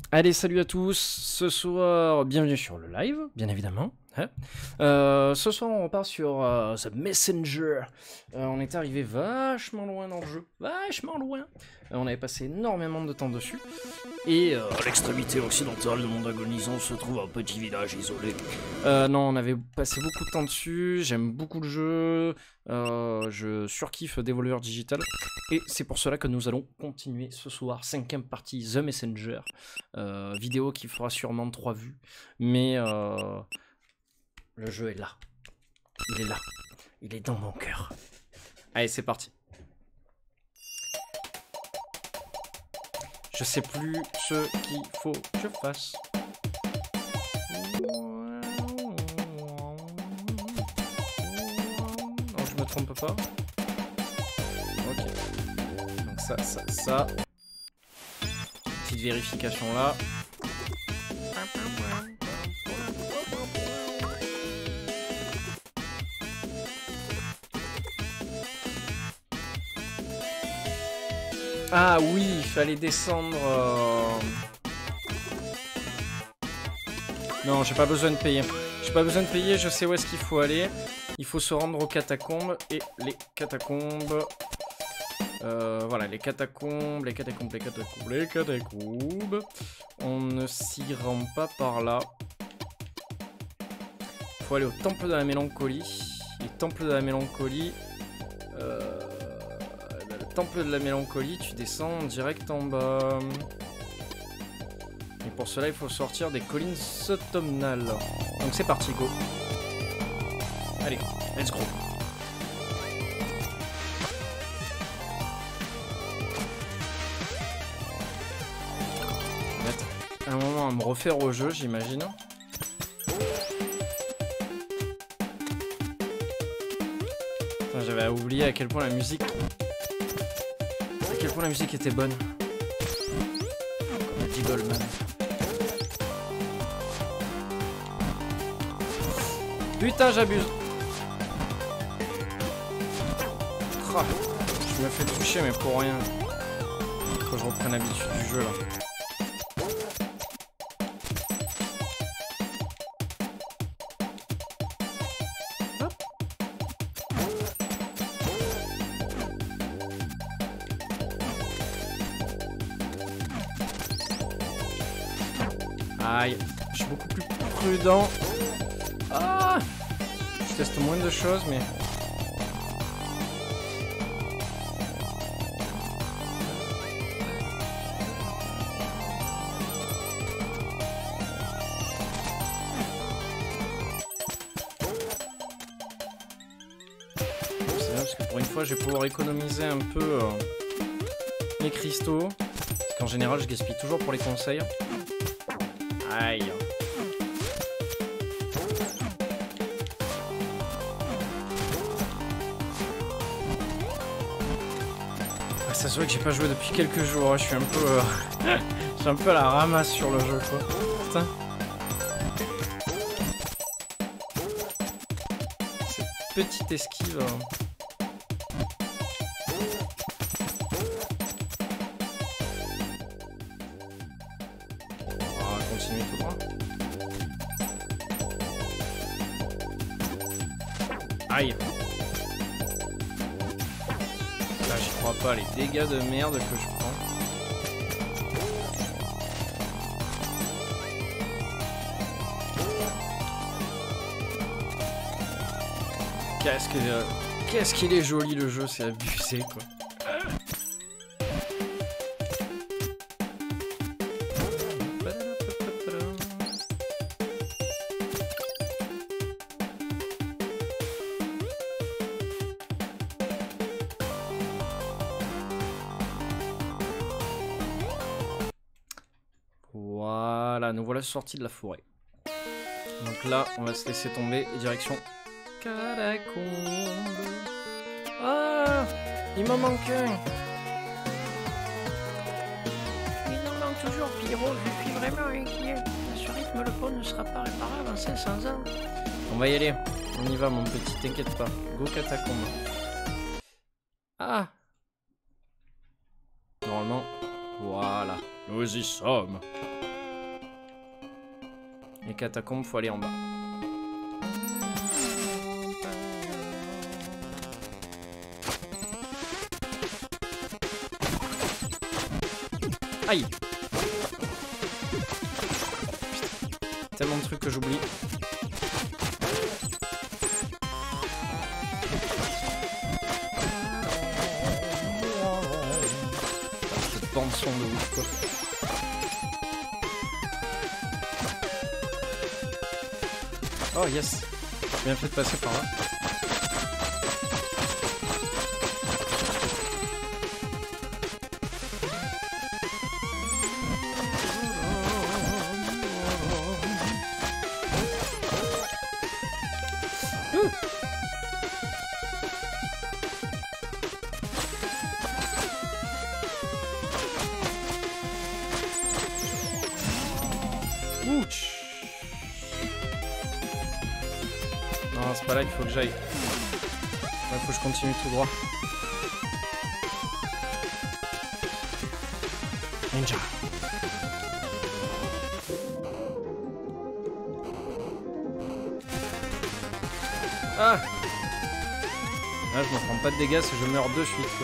Allez, salut à tous, ce soir, bienvenue sur le live, bien évidemment. Ce soir, on repart sur The Messenger. On est arrivé vachement loin dans le jeu, vachement loin. On avait passé énormément de temps dessus. Et à l'extrémité occidentale de Monde Agonisant se trouve un petit village isolé. Non, on avait passé beaucoup de temps dessus, j'aime beaucoup le jeu, je surkiffe Devolver Digital. Et c'est pour cela que nous allons continuer ce soir, 5e partie, The Messenger. Vidéo qui fera sûrement 3 vues, mais le jeu est là. Il est là. Il est dans mon cœur. Allez, c'est parti. Je sais plus ce qu'il faut que je fasse. Non, je me trompe pas. Ok. Donc ça. Petite vérification là. Ah oui, il fallait descendre... Non, j'ai pas besoin de payer. J'ai pas besoin de payer, je sais où est-ce qu'il faut aller. Il faut se rendre aux catacombes. Et les catacombes... voilà, les catacombes. On ne s'y rend pas par là. Il faut aller au temple de la mélancolie. Les temples de la mélancolie... temple de la mélancolie, tu descends direct en bas. Et pour cela, il faut sortir des collines automnales. Donc c'est parti, go. Allez, let's go. Je vais mettre un moment à me refaire au jeu, j'imagine. J'avais oublié à quel point la musique... la musique était bonne. Comme a dit Goldman. Putain, j'abuse. Je me fais toucher, mais pour rien. Faut que je reprenne l'habitude du jeu là. Aïe, je suis beaucoup plus prudent. Ah, je teste moins de choses, mais... C'est bien parce que pour une fois, je vais pouvoir économiser un peu les cristaux. Parce qu'en général, je gaspille toujours pour les conseils. Aïe. Ah, ça se voit que j'ai pas joué depuis quelques jours, je suis un peu... je suis un peu à la ramasse sur le jeu, quoi. Putain. Cette petite esquive... Aïe. Là j'y crois pas, les dégâts de merde que je prends. Qu'est-ce qu'il est joli le jeu, c'est abusé quoi. Voilà, nous voilà sortis de la forêt. Donc là, on va se laisser tomber et direction catacombe. Ah, il m'en manque un. Il en manque toujours, Pierrot. Je suis vraiment inquiet. À ce rythme, le pont ne sera pas réparé avant 500 ans. On va y aller. On y va, mon petit. T'inquiète pas. Go catacombe. Ah. Normalement, voilà. Nous y sommes. Les catacombes, faut aller en bas. Aïe! Putain. Tellement de trucs que j'oublie. Cette bande son de ouf quoi. Oh yes! J'ai bien fait de passer par là. Ouch. Non, c'est pas là qu'il faut que j'aille. Il faut que je continue tout droit. Ninja. Ah! Là, je me prends pas de dégâts si je meurs de suite, quoi.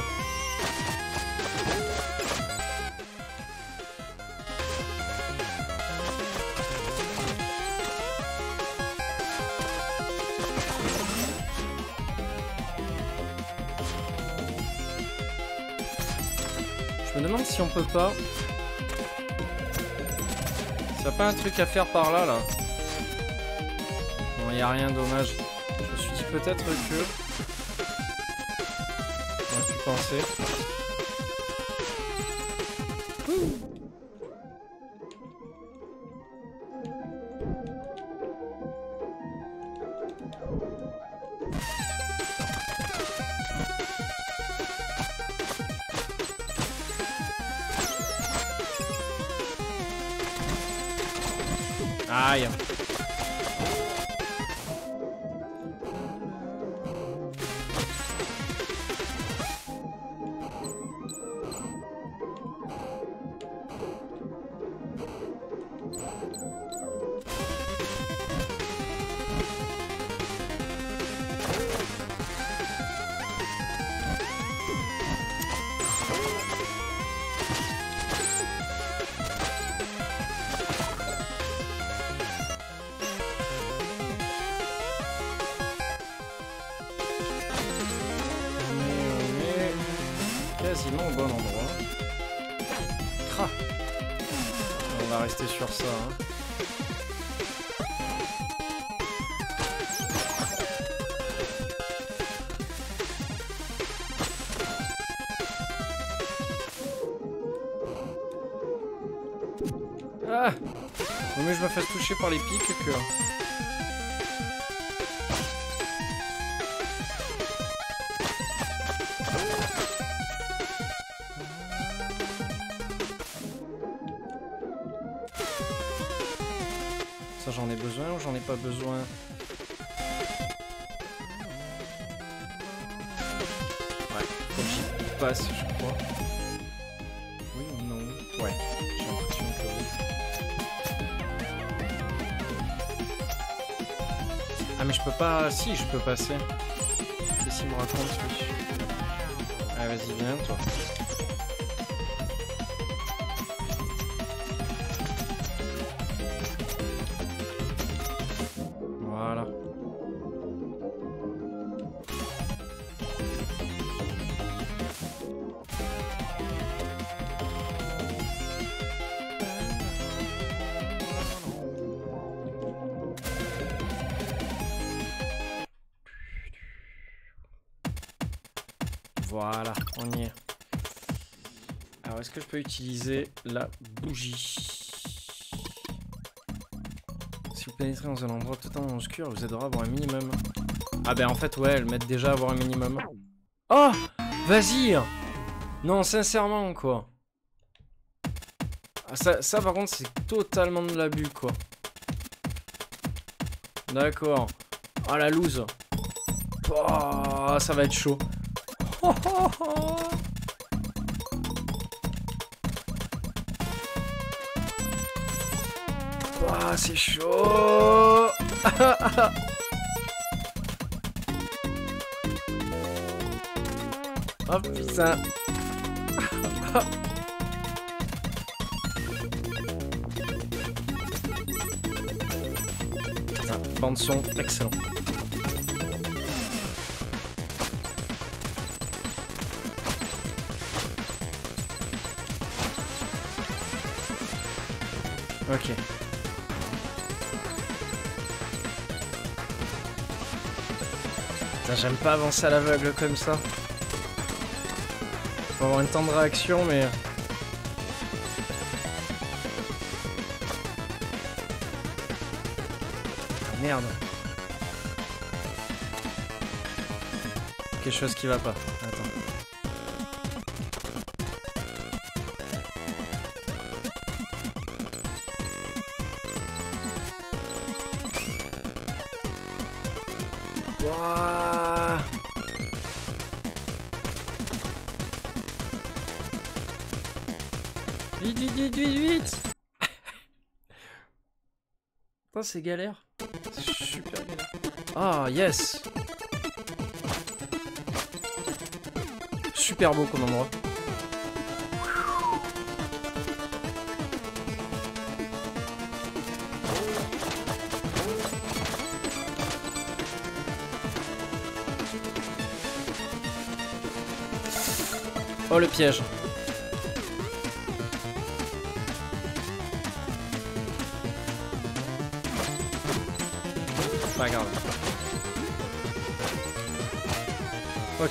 Je me demande si on peut pas... S'il y a pas un truc à faire par là, là. Bon, y a rien, dommage. Je me suis dit peut-être que... J'aurais pu penser. Aïe. Quasiment au bon endroit. Cra. On va rester sur ça. Hein. Ah! Vaut mieux que je me fasse toucher par les pics que... Ça, j'en ai besoin ou j'en ai pas besoin? Ouais, faut que j'y passe, je crois. Oui ou non? Ouais, j'ai l'impression que oui. Ah mais je peux pas... Si, je peux passer. Qu'est-ce qu'il me raconte, lui? Ah vas-y, viens, toi. Voilà. Voilà, on y est. Alors, est-ce que je peux utiliser la bougie? Si vous pénétrez dans un endroit totalement obscur, vous aiderez à avoir un minimum. Ah ben en fait, ouais, elles mettent déjà à avoir un minimum. Oh! Vas-y! Non, sincèrement, quoi. Ah, ça par contre, c'est totalement de l'abus, quoi. D'accord. Ah, la loose. Oh, ça va être chaud. Oh, oh, oh. Ouah, c'est chaud. Oh putain. Putain, bande son, excellent. Ok. J'aime pas avancer à l'aveugle comme ça. Faut avoir un temps de réaction, mais... Ah, merde. Quelque chose qui va pas. Attends. Wouah. Vite, vite, vite, vite, vite. Putain, c'est galère. C'est super galère. Ah, yes. Super beau comme endroit. Oh, le piège. Pas grave. Ok.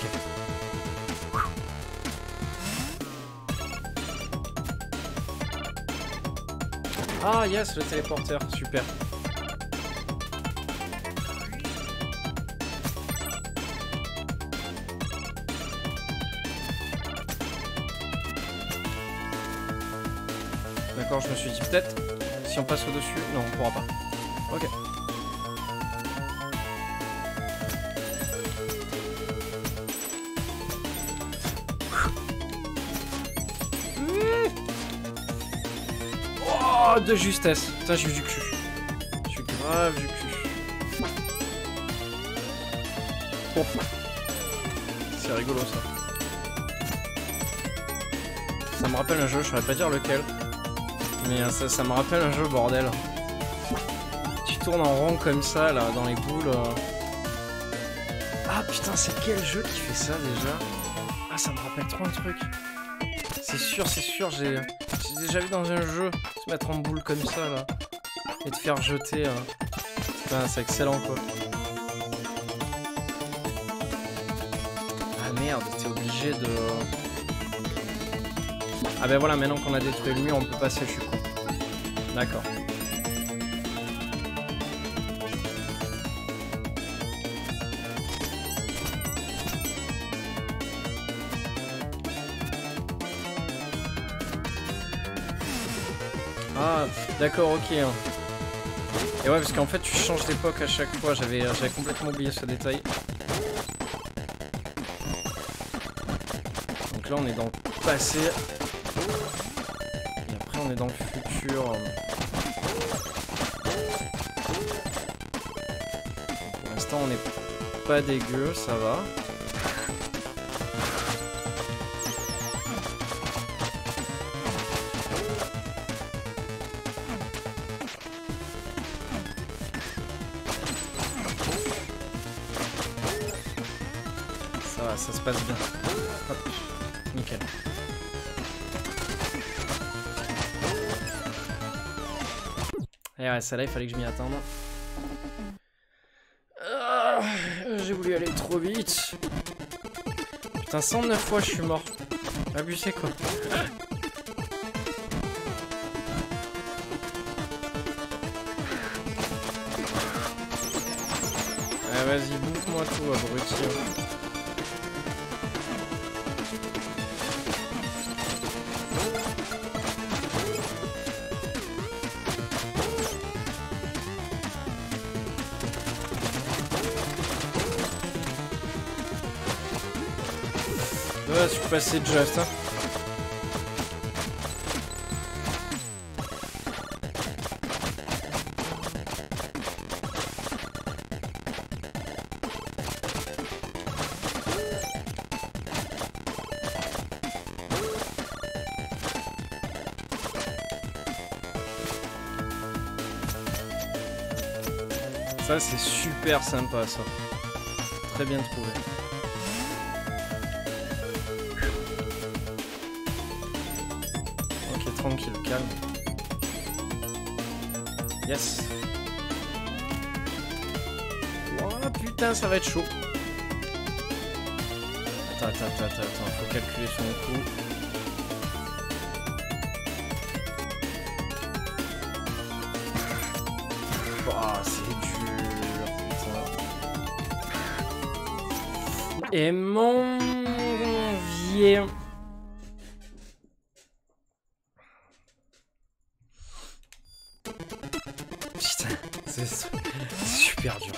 Ah yes, le téléporteur, super. D'accord, je me suis dit peut-être si on passe au-dessus. Non, on pourra pas. Ok. Oh, de justesse. Putain, j'ai eu du cul. Je suis grave du cul. Oh. C'est rigolo ça. Ça me rappelle un jeu, je saurais pas dire lequel. Mais ça me rappelle un jeu, bordel. Tu tournes en rond comme ça, là, dans les boules. Ah putain, c'est quel jeu qui fait ça déjà? Ah, ça me rappelle trop un truc. C'est sûr, j'ai déjà vu dans un jeu se mettre en boule comme ça, là. Et te faire jeter. Putain, c'est excellent, quoi. Ah merde, t'es obligé de... Ah ben voilà, maintenant qu'on a détruit le mur, on peut passer, je suis con. D'accord. Ah, d'accord, ok. Et ouais, parce qu'en fait, tu changes d'époque à chaque fois. J'avais complètement oublié ce détail. Donc là, on est dans le passé. Et après, on est dans le futur. Pour l'instant, on n'est pas dégueu, ça va. Ça se passe bien. Hop, nickel. Et ouais, ça là, il fallait que je m'y attende. Ah, j'ai voulu aller trop vite. Putain, 109 fois je suis mort. Abusé quoi. Ah, vas-y, bouffe-moi tout, abruti. Ouais, je suis passé just. Hein. Ça c'est super sympa ça. Très bien trouvé. Ok, tranquille, calme. Yes. Oh putain, ça va être chaud. Attends, faut calculer son coup. Oh, c'est dur, putain. Et mon vieux. Putain, c'est super dur.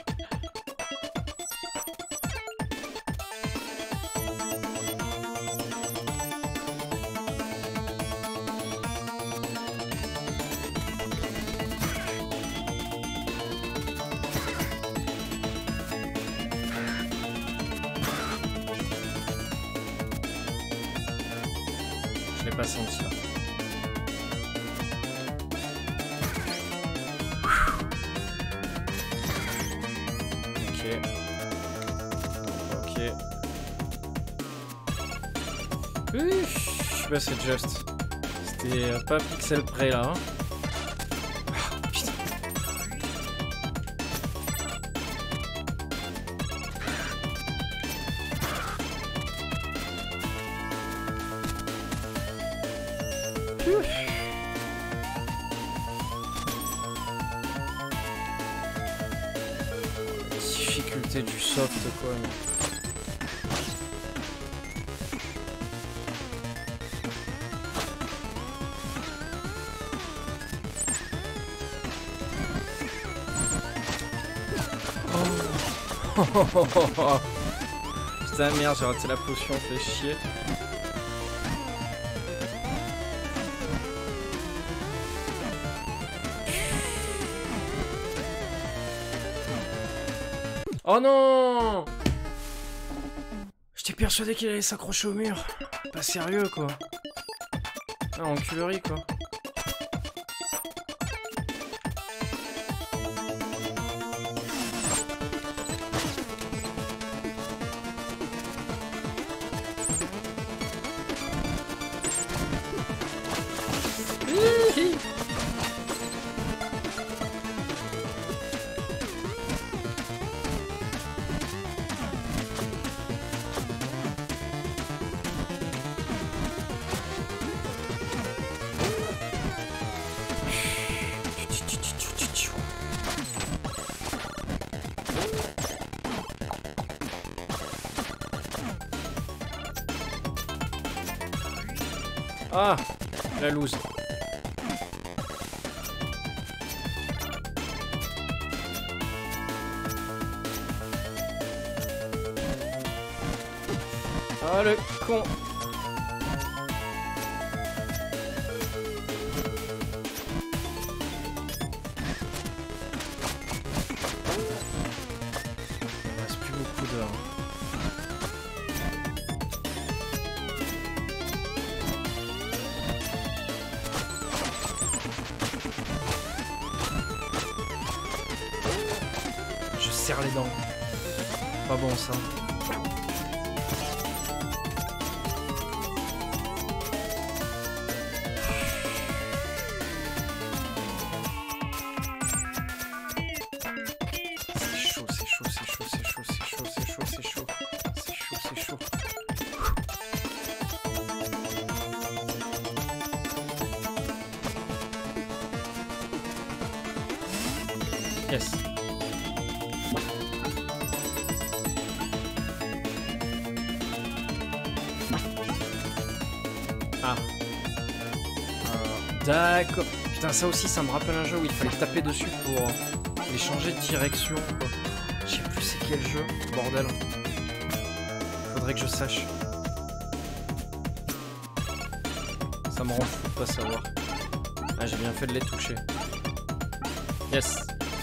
Je l'ai pas senti là. Ok. Bah c'est juste. C'était pas pixel près là. Hein. Oh, putain. Difficulté du soft quoi. Oh. Putain merde, j'ai raté la potion, fait chier. Oh non! J'étais persuadé qu'il allait s'accrocher au mur. Pas sérieux quoi. Ah, enculerie quoi. Ah, la loose. Ah le con. Il reste plus beaucoup d'heures. Je serre les dents. Pas bon ça. Yes. Ah. D'accord. Putain, ça aussi, ça me rappelle un jeu où il fallait taper dessus pour les changer de direction. Je sais plus c'est quel jeu, bordel. Faudrait que je sache. Ça me rend fou de pas savoir. Ah, j'ai bien fait de les toucher. Yes.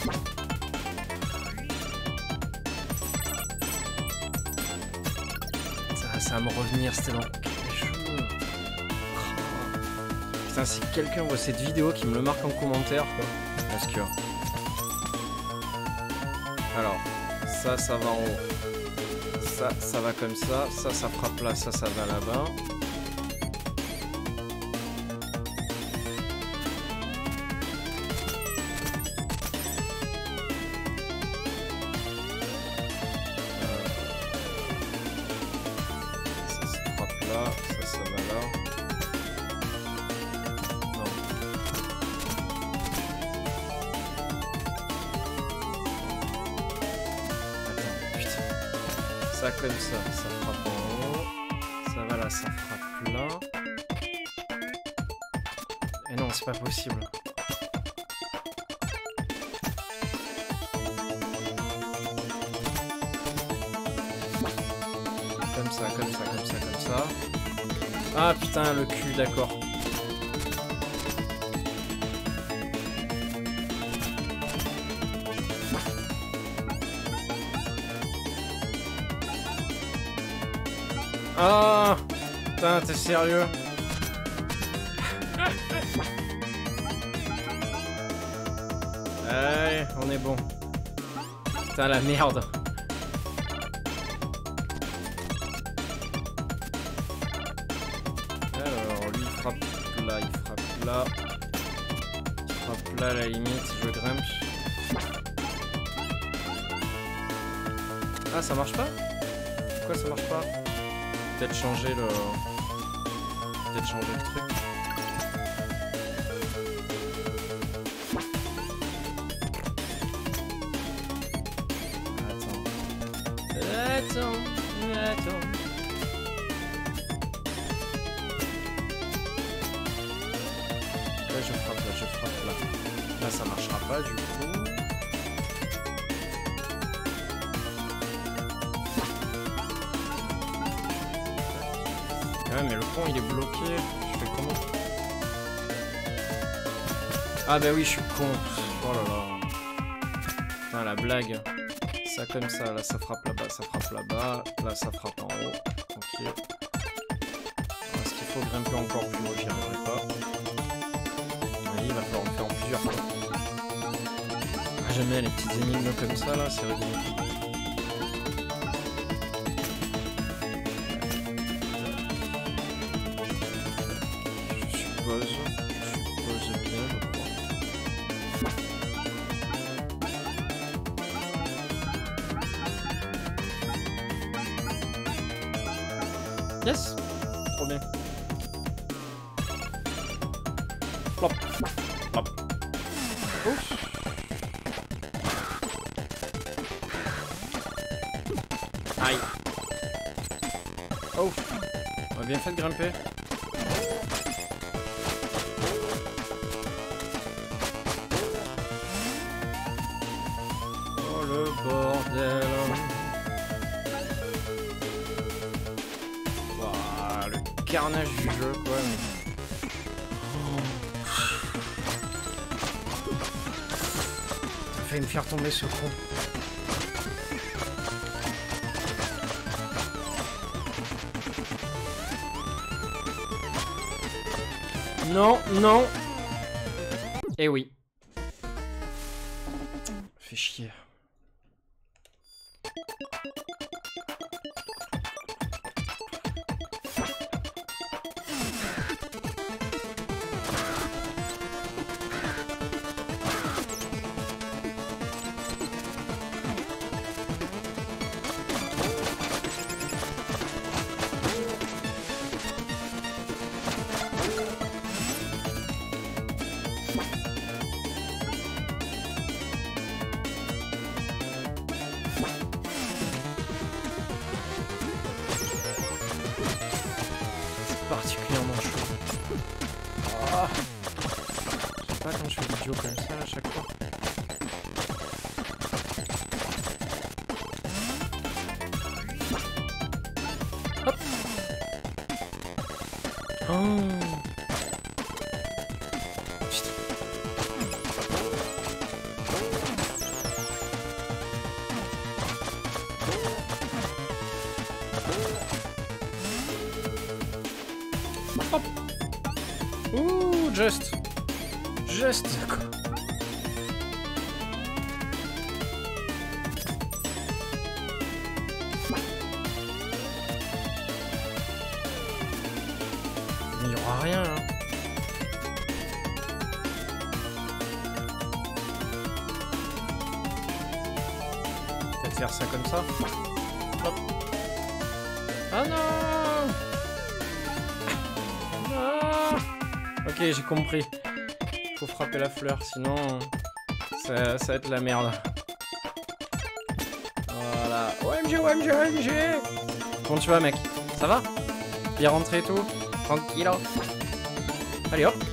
Ça va me revenir, c'était dans quel jeu? Oh. Putain, si quelqu'un voit cette vidéo, qui me le marque en commentaire, quoi. Parce que... Alors, ça va en haut. Ça va comme ça. Ça frappe là, ça va là-bas. Ça frappe là, ça va là. Non. Attends, putain. Ça comme ça frappe en haut. Ça va là, ça frappe là. Et non, c'est pas possible. Comme ça. Ah putain, le cul, d'accord. Ah putain, t'es sérieux? Allez, on est bon. Putain, la merde. Alors, lui, il frappe là, il frappe là. Il frappe là, à la limite, je grimpe. Ah, ça marche pas? Pourquoi ça marche pas? Peut-être changer le... Peut-être changer le truc. Attends. Là, je frappe là. Là, ça marchera pas, du coup. Ouais, mais le pont, il est bloqué. Je fais comment? Ah bah oui, je suis con. Oh là là. Putain, la blague. Ça comme ça, là ça frappe là-bas, ça frappe là-bas, là ça frappe en haut. Ok. Est-ce qu'il faut grimper encore plus haut? J'y arriverai pas. Allez, il va falloir le faire en plusieurs fois. Ah, j'aime bien les petites énigmes comme ça là, c'est rigolo. Je suppose bien, je crois. Yes! Trop bien. Plop. Plop. Ouf. Aïe. Oh. On a bien fait de grimper. Oh le bordel. Carnage du jeu quoi. Ça fait me faire tomber ce con. Non, non. Eh oui. Fait chier. Particulièrement chaud. Oh. Je sais pas quand je fais des vidéos comme ça à chaque fois. Hop. Oh. Hop. Ouh, juste quoi. peut-être faire ça comme ça. Hop. Ah non! Ah. Ok, j'ai compris. Faut frapper la fleur, sinon ça va être la merde. Voilà. OMG, OMG, OMG! Comment tu vas, mec? Ça va? Bien rentré et tout? Tranquille. Allez, hop!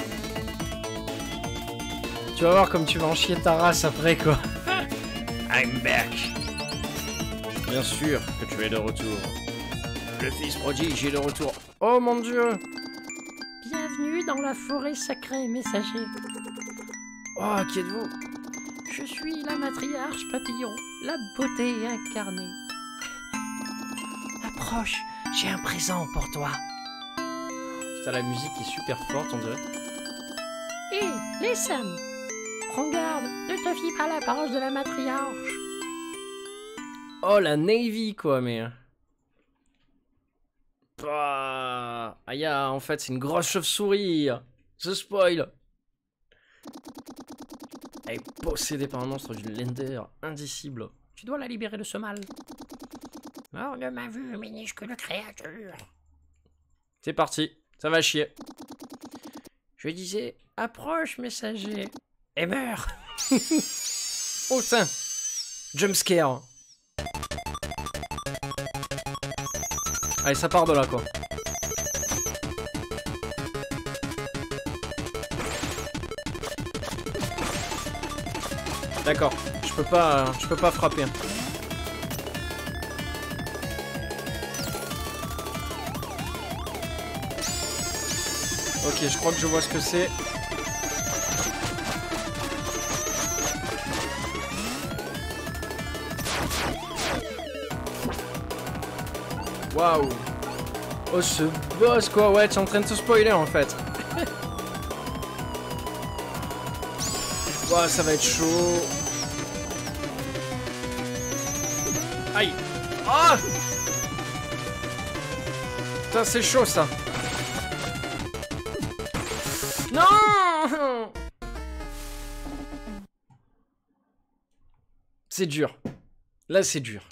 Tu vas voir comme tu vas en chier ta race après, quoi. I'm back! Bien sûr que tu es de retour. Le fils prodige est de retour. Oh mon dieu! Bienvenue dans la forêt sacrée, messager. Oh, qui êtes-vous? Je suis la matriarche papillon, la beauté incarnée. Approche, j'ai un présent pour toi. Putain, la musique est super forte, on dirait. Hé, listen! Prends garde, ne te fie pas à la parole de la matriarche. Oh, la Navy, quoi, mais... Bah... Aïe, en fait, c'est une grosse chauve-souris. The spoil. Elle est possédée par un monstre d'une laideur indicible. Tu dois la libérer de ce mal. Hors de ma vue, minuscule créature. C'est parti, ça va chier. Je disais, approche, messager, et meurs. Oh, ça. Jumpscare. Allez, ça part de là, quoi. D'accord, je peux pas frapper. Ok, je crois que je vois ce que c'est. Waouh. Oh, ce boss, quoi. Ouais, tu es en train de te spoiler, en fait. Waouh, ça va être chaud. Aïe. Ah. Putain, c'est chaud, ça. Non. C'est dur. Là, c'est dur.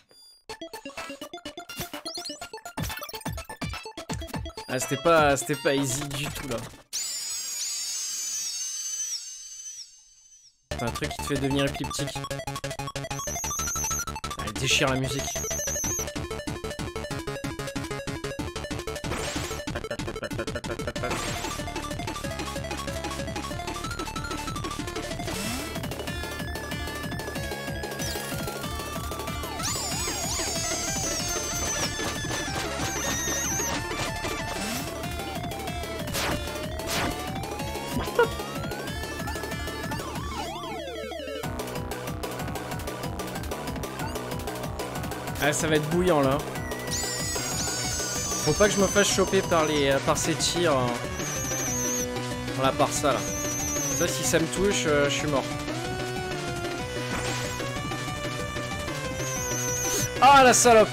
Ah, c'était pas easy du tout, là. C'est un truc qui te fait devenir épileptique. Elle déchire la musique. Ah, ça va être bouillant là. Faut pas que je me fasse choper par ces tirs. Voilà, par ça là. Ça, si ça me touche, je suis mort. Ah, la salope!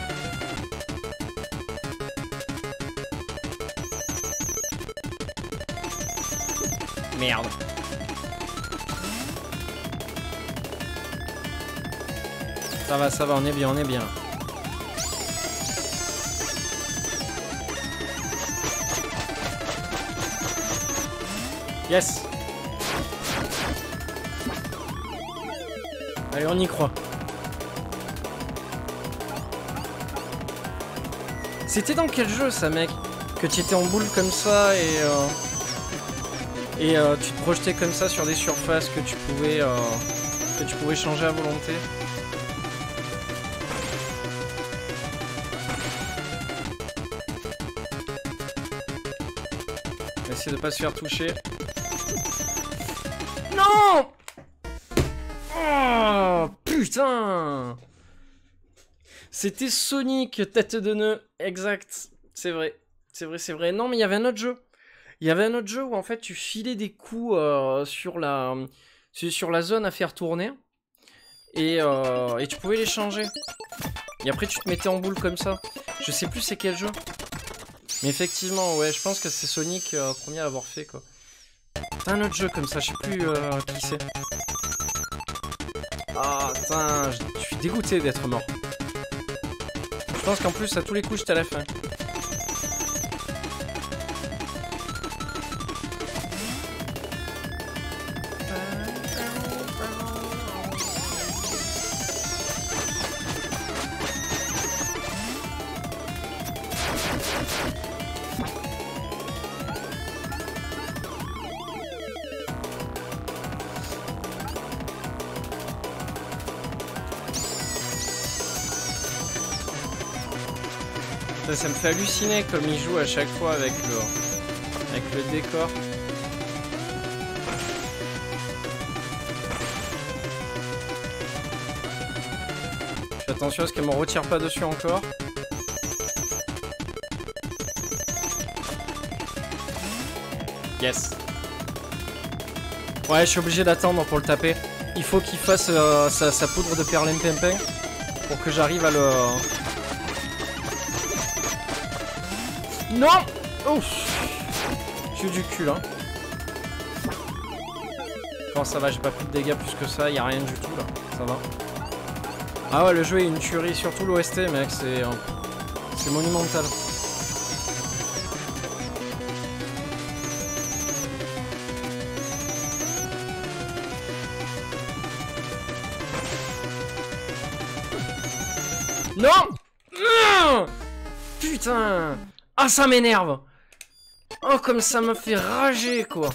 Merde. Ça va, on est bien, on est bien. Yes. Allez, on y croit. C'était dans quel jeu ça, mec? Que tu étais en boule comme ça et tu te projetais comme ça sur des surfaces que tu pouvais changer à volonté. On va essayer de pas se faire toucher. Non! Oh, putain! C'était Sonic, tête de nœud, exact. C'est vrai, c'est vrai, c'est vrai. Non, mais il y avait un autre jeu. Il y avait un autre jeu où en fait tu filais des coups sur la zone à faire tourner. Et tu pouvais les changer. Et après tu te mettais en boule comme ça. Je sais plus c'est quel jeu. Mais effectivement, ouais, je pense que c'est Sonic premier à l'avoir fait, quoi. Un autre jeu comme ça, je sais plus qui c'est. Ah, putain, je suis dégoûté d'être mort. Je pense qu'en plus, à tous les coups, j'étais à la fin. Ça me fait halluciner comme il joue à chaque fois avec le décor. Je fais attention à ce qu'elle me retire pas dessus encore. Yes. Ouais, je suis obligé d'attendre pour le taper. Il faut qu'il fasse sa poudre de perlimpinpin pour que j'arrive à le... Non! Ouf! J'ai eu du cul là. Comment ça va? J'ai pas pris de dégâts plus que ça, y a rien du tout là. Ça va. Ah ouais, le jeu est une tuerie, surtout l'OST, mec, c'est monumental. Non! Non! Putain! Ah, ça m'énerve! Oh, comme ça me fait rager, quoi!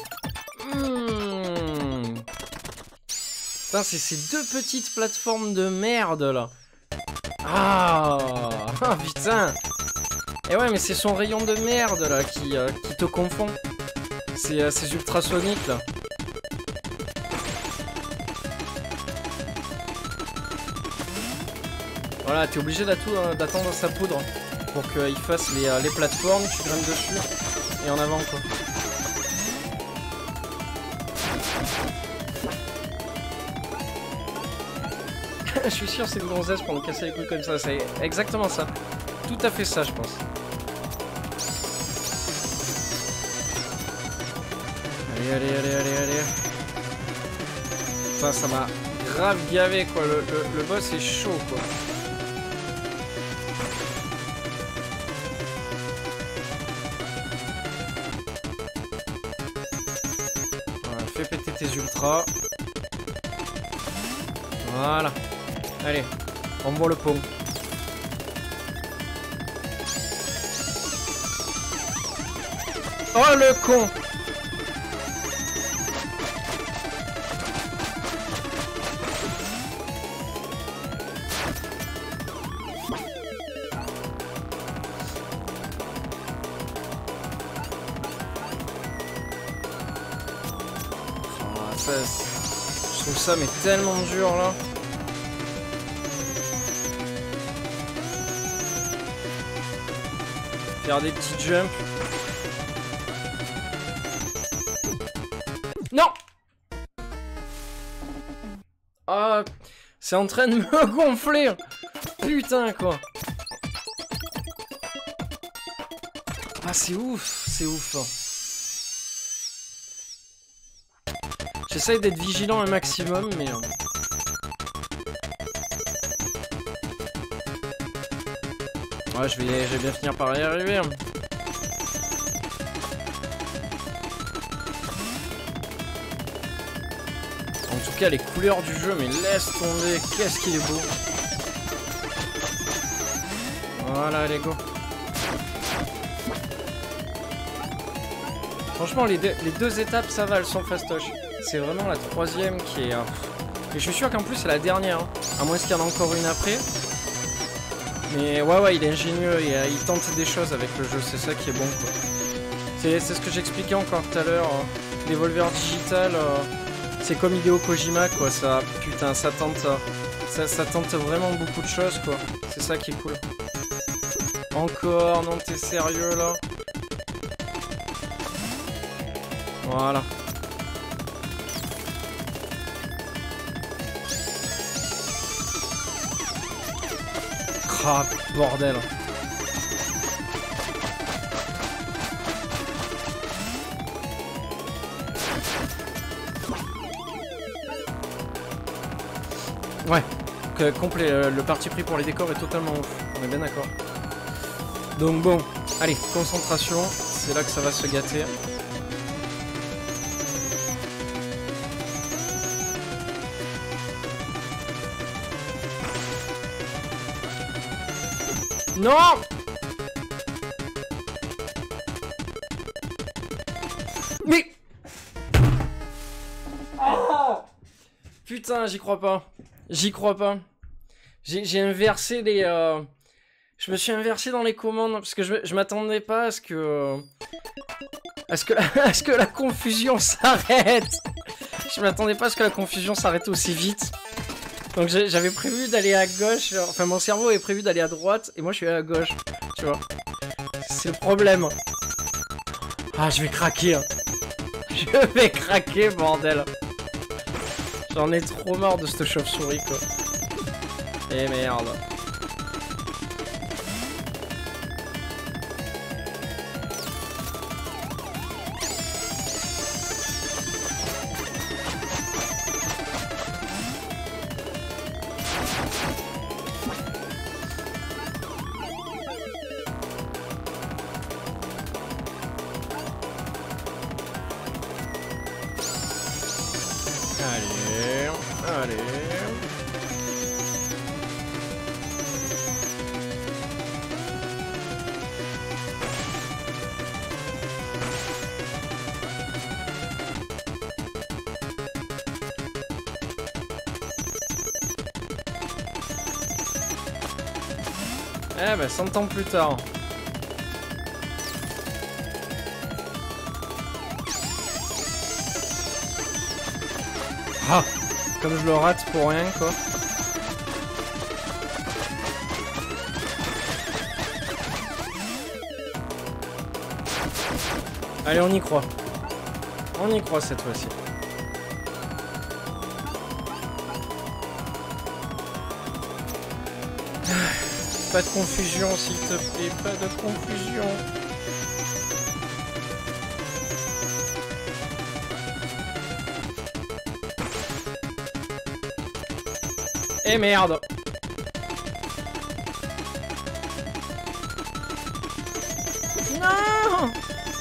Putain, c'est ces deux petites plateformes de merde, là! Ah! Ah, putain! Et ouais, mais c'est son rayon de merde, là, qui te confond. C'est ces ultrasoniques, là. Voilà, t'es obligé d'attendre sa poudre. Pour qu'il fasse les plateformes, tu grimpes dessus et en avant quoi. Je suis sûr c'est une gonzesse pour nous casser les couilles comme ça, c'est exactement ça. Tout à fait ça je pense. Allez. Putain, ça m'a grave gavé quoi, le boss est chaud quoi. Fais péter tes ultras. Voilà. Allez, envoie le pont. Oh le con! Je trouve ça mais tellement dur là. Faire des petits jumps. Non! Ah, c'est en train de me gonfler. Putain quoi. Ah c'est ouf, c'est ouf. J'essaye d'être vigilant un maximum, mais... Ouais, je vais bien finir par y arriver. En tout cas, les couleurs du jeu, mais laisse tomber, qu'est-ce qu'il est beau. Voilà, allez, go. Franchement, les deux étapes, ça va, elles sont fastoches. C'est vraiment la troisième qui est... Et je suis sûr qu'en plus, c'est la dernière. Hein. À moins qu'il y en ait encore une après. Mais ouais, il est ingénieux et il tente des choses avec le jeu. C'est ça qui est bon, quoi. C'est ce que j'expliquais encore tout à l'heure. Devolver Digital, c'est comme Hideo Kojima, quoi. Ça, putain, ça tente vraiment beaucoup de choses, quoi. C'est ça qui est cool. Encore, non, t'es sérieux, là? Voilà. Ah, bordel. Ouais, complet, le parti pris pour les décors est totalement ouf. On est bien d'accord. Donc bon, allez, concentration. C'est là que ça va se gâter. Non! Mais... Oh putain, j'y crois pas. J'y crois pas. J'ai inversé les... Je me suis inversé dans les commandes parce que je m'attendais pas à ce que... à ce que la confusion s'arrête. Je m'attendais pas à ce que la confusion s'arrête aussi vite. Donc j'avais prévu d'aller à gauche, enfin mon cerveau avait prévu d'aller à droite et moi je suis allé à gauche, tu vois. C'est le problème. Ah, je vais craquer. Hein. Je vais craquer, bordel. J'en ai trop marre de cette chauve-souris, quoi. Eh merde. Allez, allez. Eh ben, 100 ans plus tard. Ah, comme je le rate pour rien, quoi. Allez, on y croit. On y croit cette fois-ci. Pas de confusion, s'il te plaît, pas de confusion. Eh merde! Non!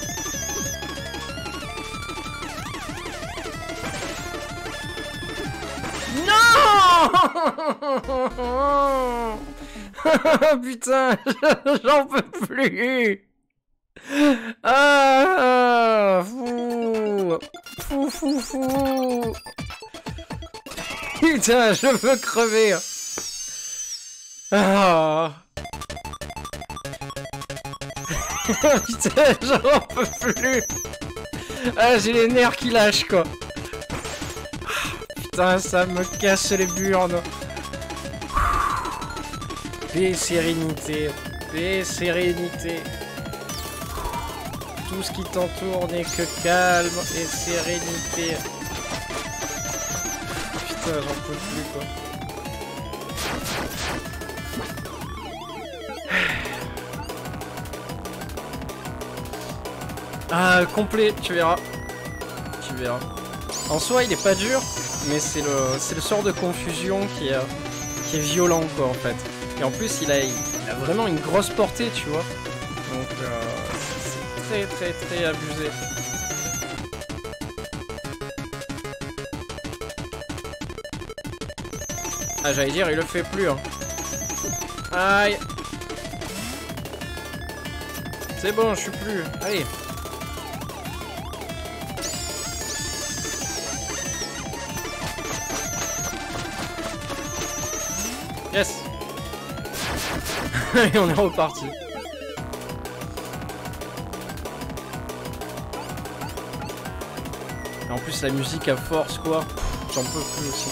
Non! Putain, j'en peux plus! Ah! Fou! Fou, fou, fou! Putain, je veux crever! Ah! Putain, j'en peux plus! Ah, j'ai les nerfs qui lâchent, quoi! Putain, ça me casse les burnes! Paix, sérénité, paix, sérénité. Tout ce qui t'entoure n'est que calme et sérénité. Putain, j'en peux plus, quoi. Ah, complet, tu verras. Tu verras. En soi, il est pas dur, mais c'est le sort de confusion qui est violent, quoi, en fait. Et en plus, il a vraiment une grosse portée, tu vois. Donc, c'est très, très, très abusé. Ah, j'allais dire, il le fait plus, hein. Aïe. C'est bon, je suis plus. Allez. Yes. Allez, on est reparti. Et en plus, la musique à force, quoi. J'en peux plus aussi.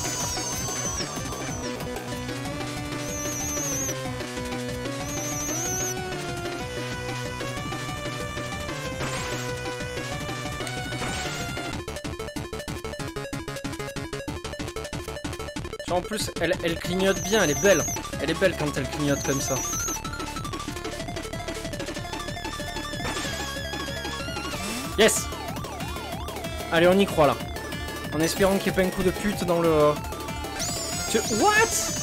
En plus, elle clignote bien, elle est belle. Elle est belle quand elle clignote comme ça. Yes! Allez, on y croit là. En espérant qu'il n'y ait pas un coup de pute dans le... What?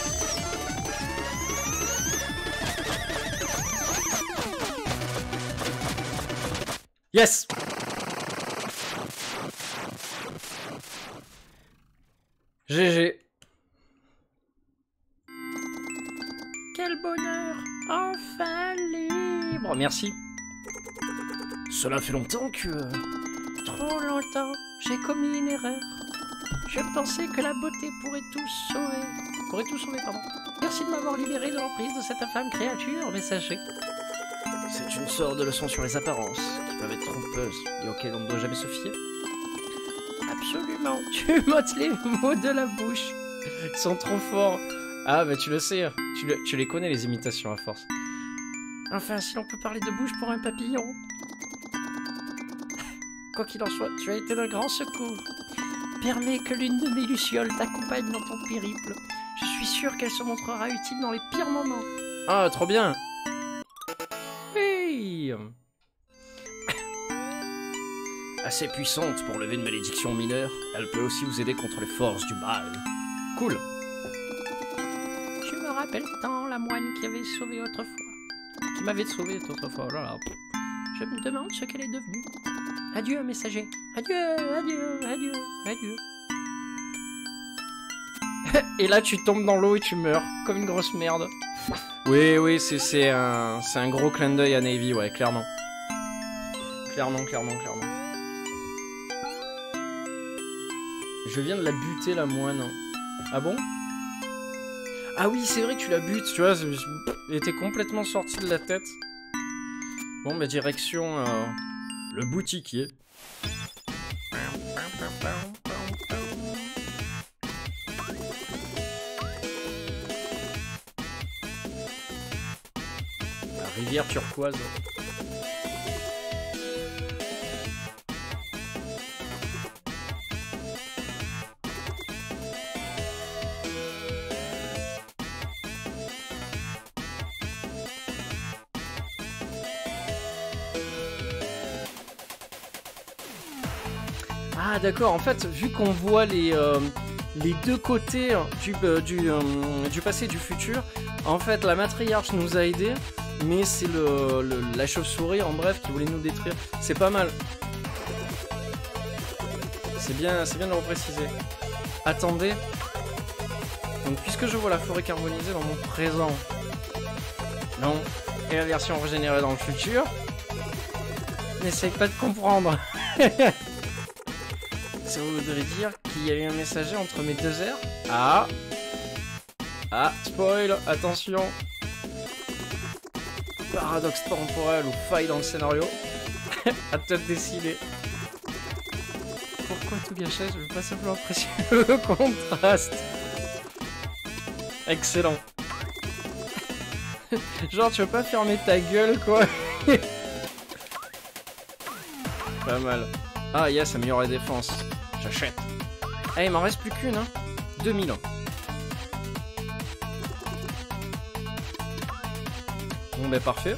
Yes! GG. Quel bonheur! Enfin libre! Merci. Cela fait longtemps que... Trop longtemps, j'ai commis une erreur. Je pensais que la beauté pourrait tout sauver. Pourrait tout sauver, pardon. Merci de m'avoir libéré de l'emprise de cette infâme créature, messager. C'est une sorte de leçon sur les apparences, qui peuvent être trompeuses et auxquelles on ne doit jamais se fier. Absolument, tu m'ôtes les mots de la bouche. Ils sont trop forts. Ah bah tu le sais, tu les connais les imitations à force. Enfin, si l'on peut parler de bouche pour un papillon. Quoi qu'il en soit, tu as été d'un grand secours. Permets que l'une de mes lucioles t'accompagne dans ton périple. Je suis sûr qu'elle se montrera utile dans les pires moments. Ah, trop bien. Oui. Assez puissante pour lever une malédiction mineure, elle peut aussi vous aider contre les forces du mal. Cool. Je me rappelle tant la moine qui avait sauvé autrefois. Qui m'avait sauvé autrefois, oh là là. Je me demande ce qu'elle est devenue. Adieu, messager. Adieu, adieu, adieu, adieu. Et là, tu tombes dans l'eau et tu meurs, comme une grosse merde. Oui, oui, c'est un gros clin d'œil à Navy, ouais, clairement. Clairement. Je viens de la buter, la moine. Ah bon? Ah oui, c'est vrai que tu la butes, tu vois, elle était complètement sortie de la tête. Bon, bah direction le boutiquier. La rivière turquoise. Ah d'accord, en fait, vu qu'on voit les deux côtés du passé et du futur, en fait, la matriarche nous a aidés, mais c'est la chauve-souris, en bref, qui voulait nous détruire. C'est pas mal. C'est bien de le repréciser. Attendez. Donc, puisque je vois la forêt carbonisée dans mon présent, non, et la version régénérée dans le futur, n'essaye pas de comprendre. Ça voudrait dire qu'il y a eu un messager entre mes deux airs. Ah, spoil, attention. Paradoxe temporel ou faille dans le scénario. À toi de décider. Pourquoi tout gâcher? Je veux pas simplement apprécier le contraste. Excellent. Genre, tu veux pas fermer ta gueule, quoi. Pas mal. Ah, yes, améliore la défense. J'achète. Eh, il m'en reste plus qu'une, hein. 2000. Bon, ben, parfait.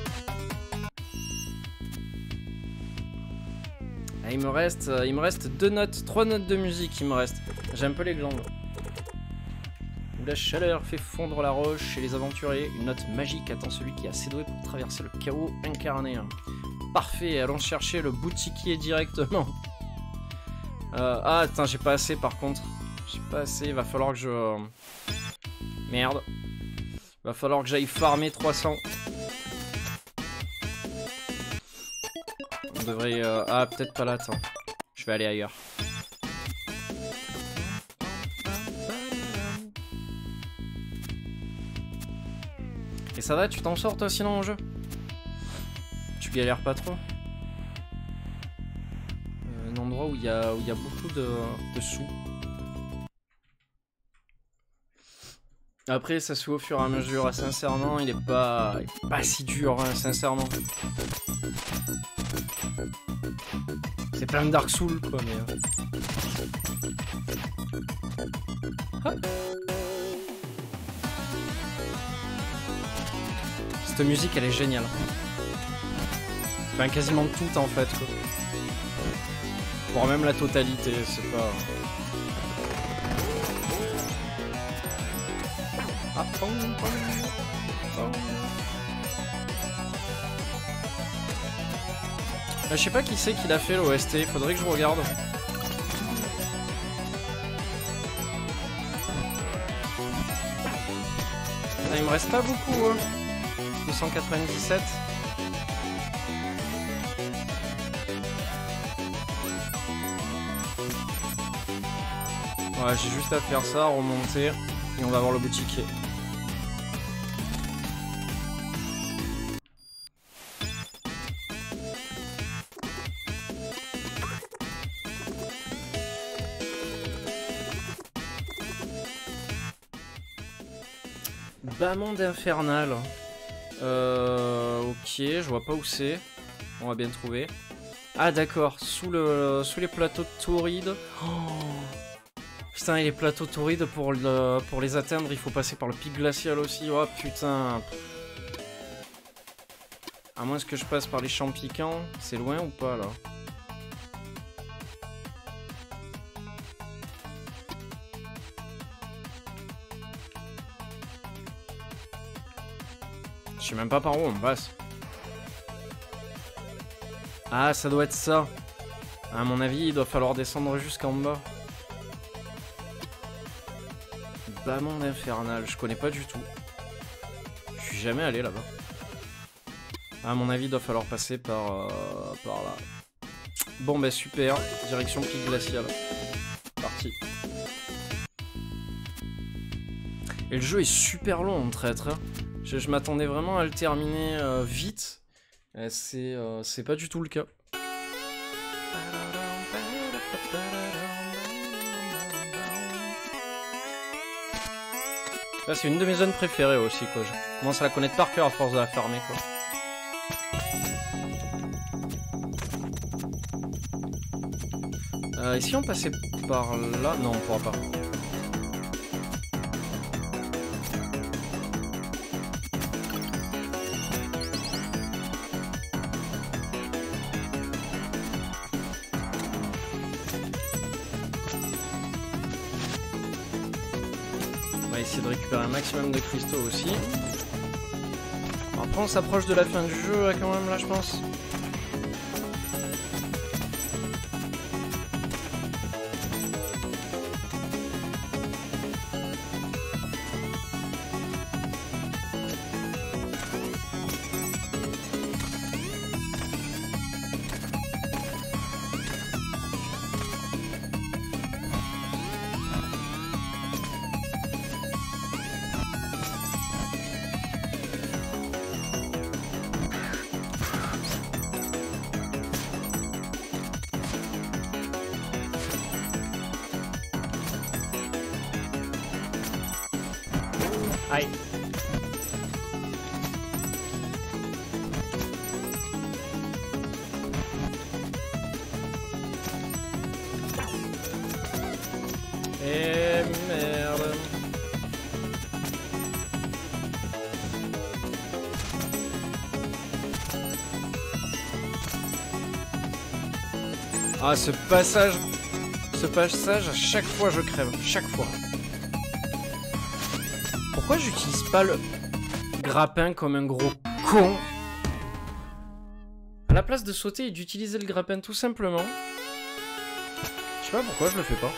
Ah, il me reste 2 notes, 3 notes de musique, il me reste. J'ai un peu les glandes. Où la chaleur fait fondre la roche chez les aventuriers. Une note magique attend celui qui est assez doué pour traverser le chaos incarné. Parfait, allons chercher le boutiquier directement. Ah, attends, j'ai pas assez par contre. J'ai pas assez, il va falloir que je... Merde. Il va falloir que j'aille farmer 300. On devrait... Ah, peut-être pas là, attends. Je vais aller ailleurs. Et ça va, tu t'en sors toi sinon au jeu? Tu galères pas trop? Un endroit où il y a beaucoup de sous. Après, ça se fait au fur et à mesure. Sincèrement, il est pas si dur, hein, sincèrement. C'est plein de Dark Souls, quoi, mais... Hop. Cette musique, elle est géniale. Enfin, quasiment toute, en fait, quoi. Voire même la totalité, c'est pas... Ah, pom, pom, pom. Je sais pas qui c'est qui l'a fait l'OST, faudrait que je regarde. Ah, il me reste pas beaucoup, hein. 297. Ouais, j'ai juste à faire ça, remonter, et on va voir le boutiquier. Bas monde infernal. Ok, je vois pas où c'est. On va bien trouver. Ah d'accord, sous les plateaux de Tauride. Oh. Putain, et les plateaux Tauride pour les atteindre, il faut passer par le pic glacial aussi. Oh putain. À moins que je passe par les champs piquants, c'est loin ou pas là? Je sais même pas par où on passe. Ah, ça doit être ça. À mon avis, il doit falloir descendre jusqu'en bas. Bas monde infernal, je connais pas du tout. Je suis jamais allé là-bas. À mon avis, il doit falloir passer par là. Bon, bah super. Direction pic glacial. Parti. Et le jeu est super long, mon traître. Je m'attendais vraiment à le terminer vite. C'est pas du tout le cas. Là, c'est une de mes zones préférées aussi, quoi. Je commence à la connaître par cœur à force de la farmer, quoi. Et si on passait par là? Non, on pourra pas. On va essayer de récupérer un maximum de cristaux aussi. Après, on s'approche de la fin du jeu, là, quand même, là, je pense. Aïe. Et merde. Ah, ce passage, à chaque fois je crève, chaque fois. Pourquoi j'utilise pas le grappin comme un gros con? À la place de sauter et d'utiliser le grappin tout simplement. Je sais pas pourquoi je le fais pas.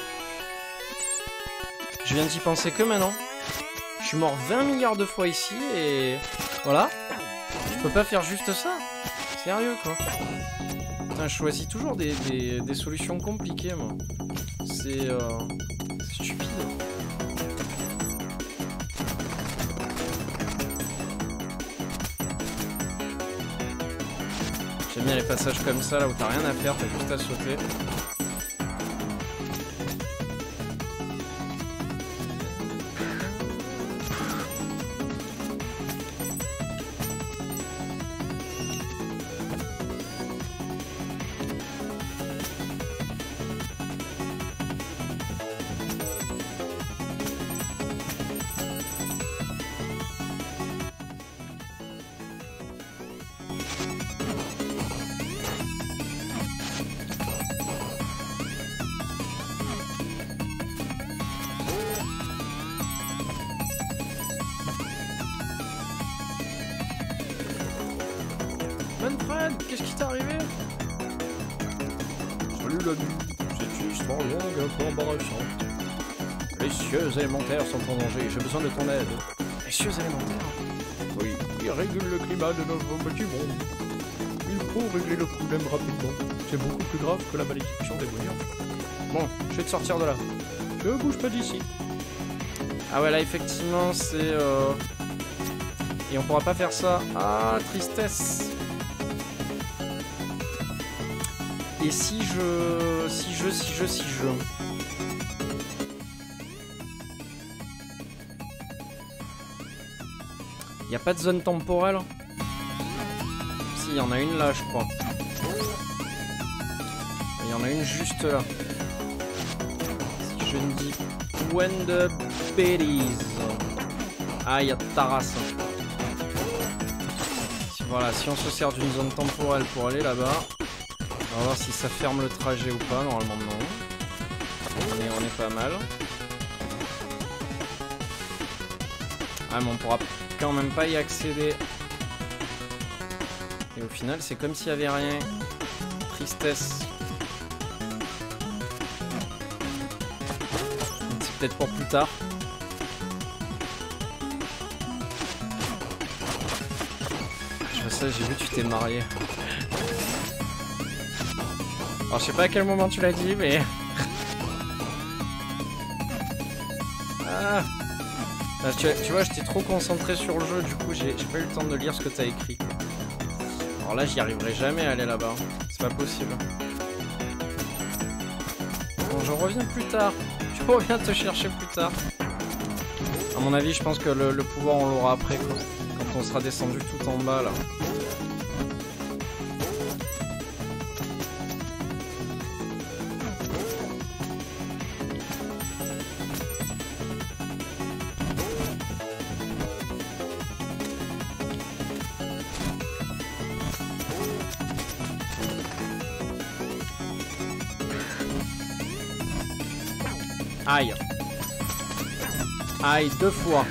Je viens d'y penser que maintenant. Je suis mort 20 milliards de fois ici et... Voilà. Je peux pas faire juste ça. Sérieux quoi. Putain, je choisis toujours des solutions compliquées moi. C'est stupide. J'aime bien les passages comme ça, là où t'as rien à faire, t'as juste à sauter. qu'est-ce qui t'est arrivé? Salut l'ami, c'est une histoire longue et un peu embarrassante. Les cieux élémentaires sont en danger, j'ai besoin de ton aide. Les cieux élémentaires? Oui, ils régulent le climat de notre petit monde. Il faut régler le problème rapidement. C'est beaucoup plus grave que la malédiction des voyants. Bon, je vais te sortir de là. Ne bouge pas d'ici. Ah ouais, là effectivement c'est... Et on pourra pas faire ça. Ah, tristesse. Et si je... Y a pas de zone temporelle? Si, y en a une là, je crois. Il y en a une juste là. Si je ne dis when the bêtises. Ah, y a Taras. Voilà, si on se sert d'une zone temporelle pour aller là-bas, on va voir si ça ferme le trajet ou pas. Normalement non. On est pas mal. Ah, mais on pourra quand même pas y accéder. Et au final, c'est comme s'il y avait rien. Tristesse. C'est peut-être pour plus tard. Je vois ça, j'ai vu que tu t'es marié. Alors je sais pas à quel moment tu l'as dit, mais... Ah. Là, tu vois, j'étais trop concentré sur le jeu, du coup j'ai pas eu le temps de lire ce que t'as écrit. Alors là, j'y arriverai jamais à aller là-bas. C'est pas possible. Bon, je reviens plus tard. Je reviens te chercher plus tard. À mon avis, je pense que le pouvoir, on l'aura après, quoi. Quand on sera descendu tout en bas, là. Aïe. Aïe, 2 fois.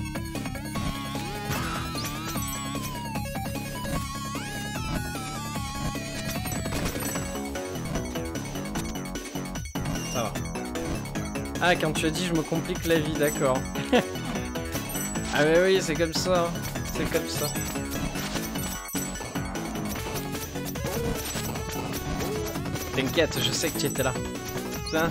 Ça va. Ah, quand tu as dit je me complique la vie, d'accord. Ah mais oui, c'est comme ça. C'est comme ça. T'inquiète, je sais que tu étais là. Putain.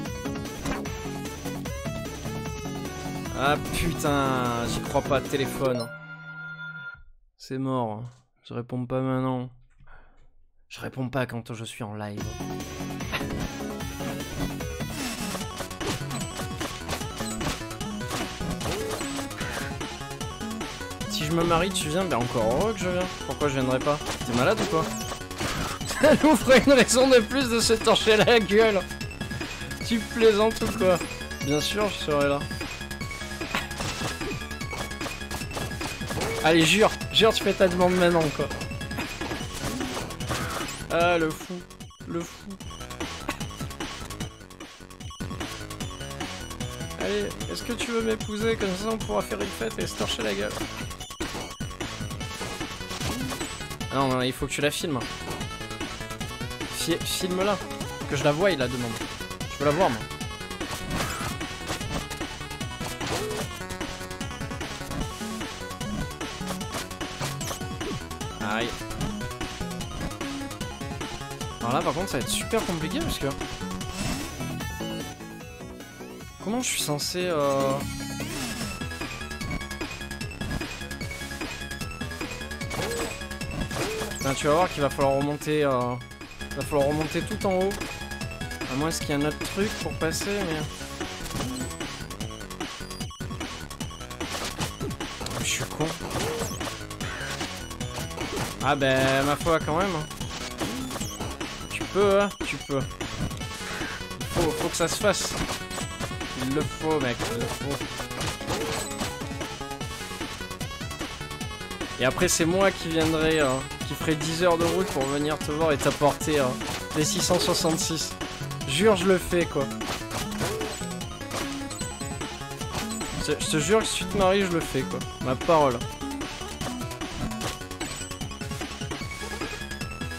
Ah putain, j'y crois pas, téléphone. C'est mort. Je réponds pas maintenant. Je réponds pas quand je suis en live. Si je me marie, tu viens? Ben encore heureux que je viens. Pourquoi je viendrais pas? T'es malade ou quoi? Ça nous ferait une raison de plus de se torcher la gueule. Tu plaisantes ou quoi? Bien sûr, je serai là. Allez, jure, tu fais ta demande maintenant, quoi. Ah, le fou, le fou. Allez, est-ce que tu veux m'épouser? Comme ça, on pourra faire une fête et se torcher la gueule. Ah non, non, il faut que tu la filmes. Filme-la. Que je la voie, il la demande. Je veux la voir, moi. Aïe. Alors là par contre ça va être super compliqué parce que... Comment je suis censé... Putain, tu vas voir qu'il va falloir remonter... Il va falloir remonter tout en haut. À moins qu'il y a un autre truc pour passer mais... Oh, je suis con. Ah ben ma foi quand même. Tu peux hein, tu peux. Faut que ça se fasse. Il le faut mec, il le faut. Et après c'est moi qui viendrai, qui ferai 10 heures de route pour venir te voir et t'apporter les 666. Jure je le fais quoi. Je te jure que si tu te maries je le fais quoi. Ma parole.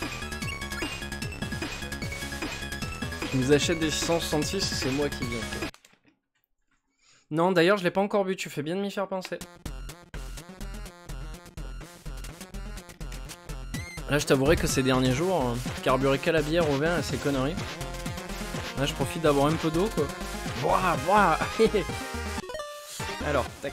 Tu nous achètes des 666, c'est moi qui viens. Non, d'ailleurs, je l'ai pas encore bu, tu fais bien de m'y faire penser. Là, je t'avouerai que ces derniers jours, carburer qu'à la bière, au vin, c'est conneries. Là, je profite d'avoir un peu d'eau, quoi. Boah, boah. Alors, tac.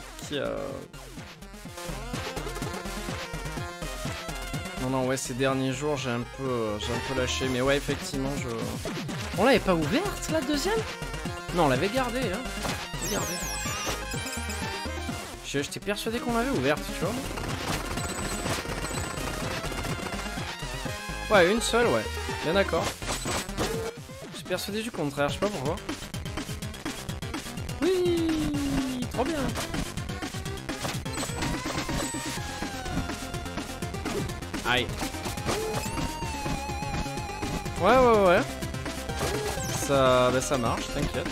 Non, ouais, ces derniers jours, j'ai un peu lâché. Mais ouais, effectivement, On l'avait pas ouverte, la deuxième? Non, on l'avait gardée, hein. Regardez. J'étais persuadé qu'on l'avait ouverte, tu vois. Ouais, une seule, ouais. Bien d'accord. Je suis persuadé du contraire, je sais pas pourquoi. Oui, trop bien. Aïe. Ouais. Ça, bah, ça marche, t'inquiète.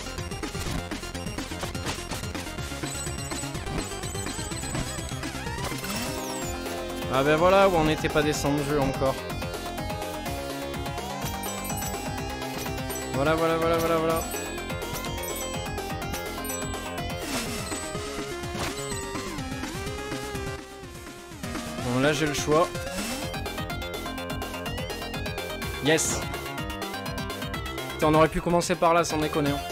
Ah ben voilà, où on n'était pas descendu encore. Voilà. Bon, là j'ai le choix. Yes. Putain, on aurait pu commencer par là sans déconner. Hein.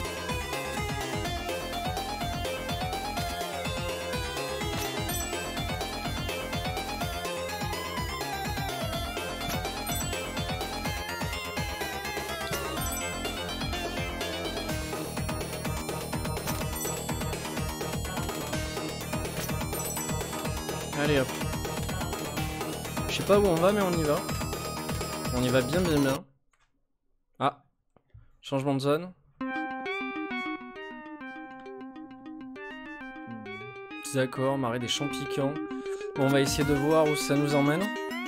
Allez hop. Je sais pas où on va mais on y va. On y va bien. Ah. Changement de zone. D'accord, marée des champs piquants. Bon, on va essayer de voir où ça nous emmène.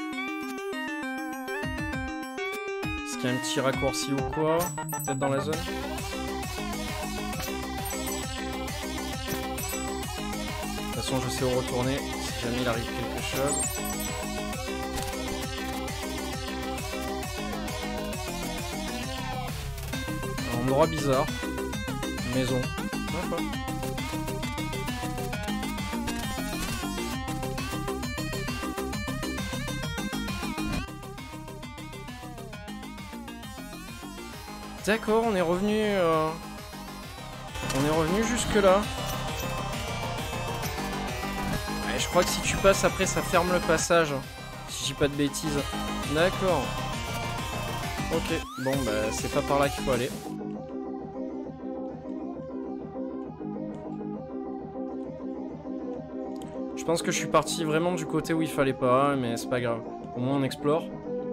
Est-ce qu'il y a un petit raccourci ou quoi? Peut-être dans la zone. De toute façon, je sais où retourner si jamais il arrive quelque chose. Un endroit bizarre. Maison. D'accord. D'accord, on est revenu jusque là. Ouais, je crois que si tu passes après ça ferme le passage. Si je dis pas de bêtises. D'accord. Ok, bon bah c'est pas par là qu'il faut aller. Je pense que je suis parti vraiment du côté où il fallait pas, mais c'est pas grave. Au moins on explore.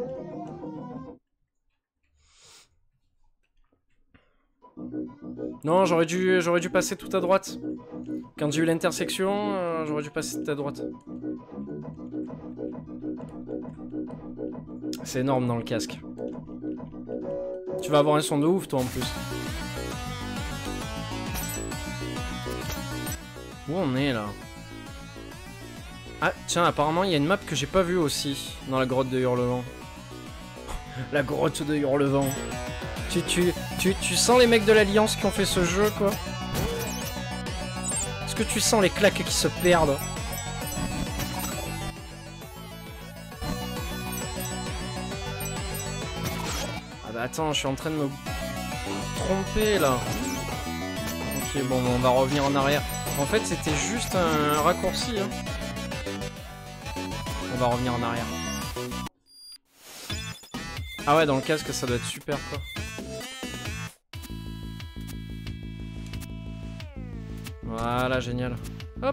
Non, j'aurais dû passer tout à droite. Quand j'ai eu l'intersection, j'aurais dû passer tout à droite. C'est énorme dans le casque. Tu vas avoir un son de ouf, toi, en plus. Où on est, là? Ah, tiens, apparemment, il y a une map que j'ai pas vue aussi, dans la grotte de Hurlevent. La grotte de Hurlevent. Tu sens les mecs de l'Alliance qui ont fait ce jeu, quoi? Est-ce que tu sens les claques qui se perdent? Ah bah attends, je suis en train de me tromper, là. Ok, bon, on va revenir en arrière. En fait, c'était juste un raccourci, hein. On va revenir en arrière. Ah ouais, dans le casque, ça doit être super, quoi. Voilà, génial. Hop.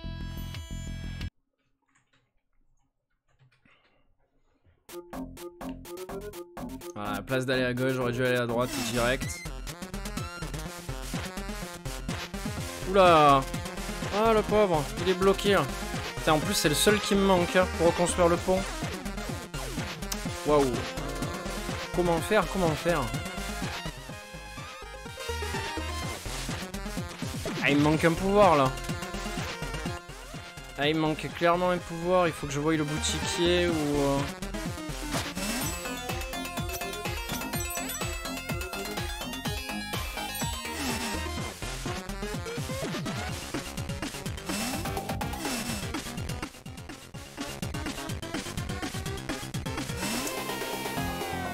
Voilà, à place d'aller à gauche, j'aurais dû aller à droite direct. Oula. Ah, le pauvre, il est bloqué. Putain, en plus, c'est le seul qui me manque hein, pour reconstruire le pont. Waouh. Comment faire? Ah, il me manque un pouvoir là. Ah, il me manque clairement un pouvoir. Il faut que je voie le boutiquier ou.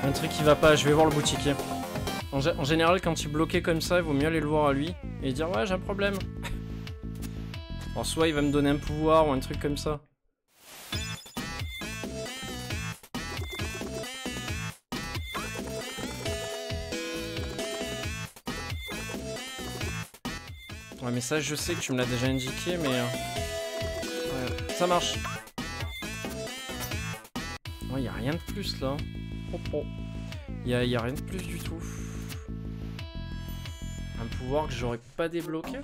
Un truc qui va pas, je vais voir le boutiquier. En général, quand il est bloqué comme ça, il vaut mieux aller le voir à lui et dire ouais, j'ai un problème. Alors, soit il va me donner un pouvoir ou un truc comme ça. Ouais, mais ça, je sais que tu me l'as déjà indiqué, mais... ouais, ça marche. Il y a rien de plus, là. Oh, oh. Y a rien de plus du tout. Un pouvoir que j'aurais pas débloqué.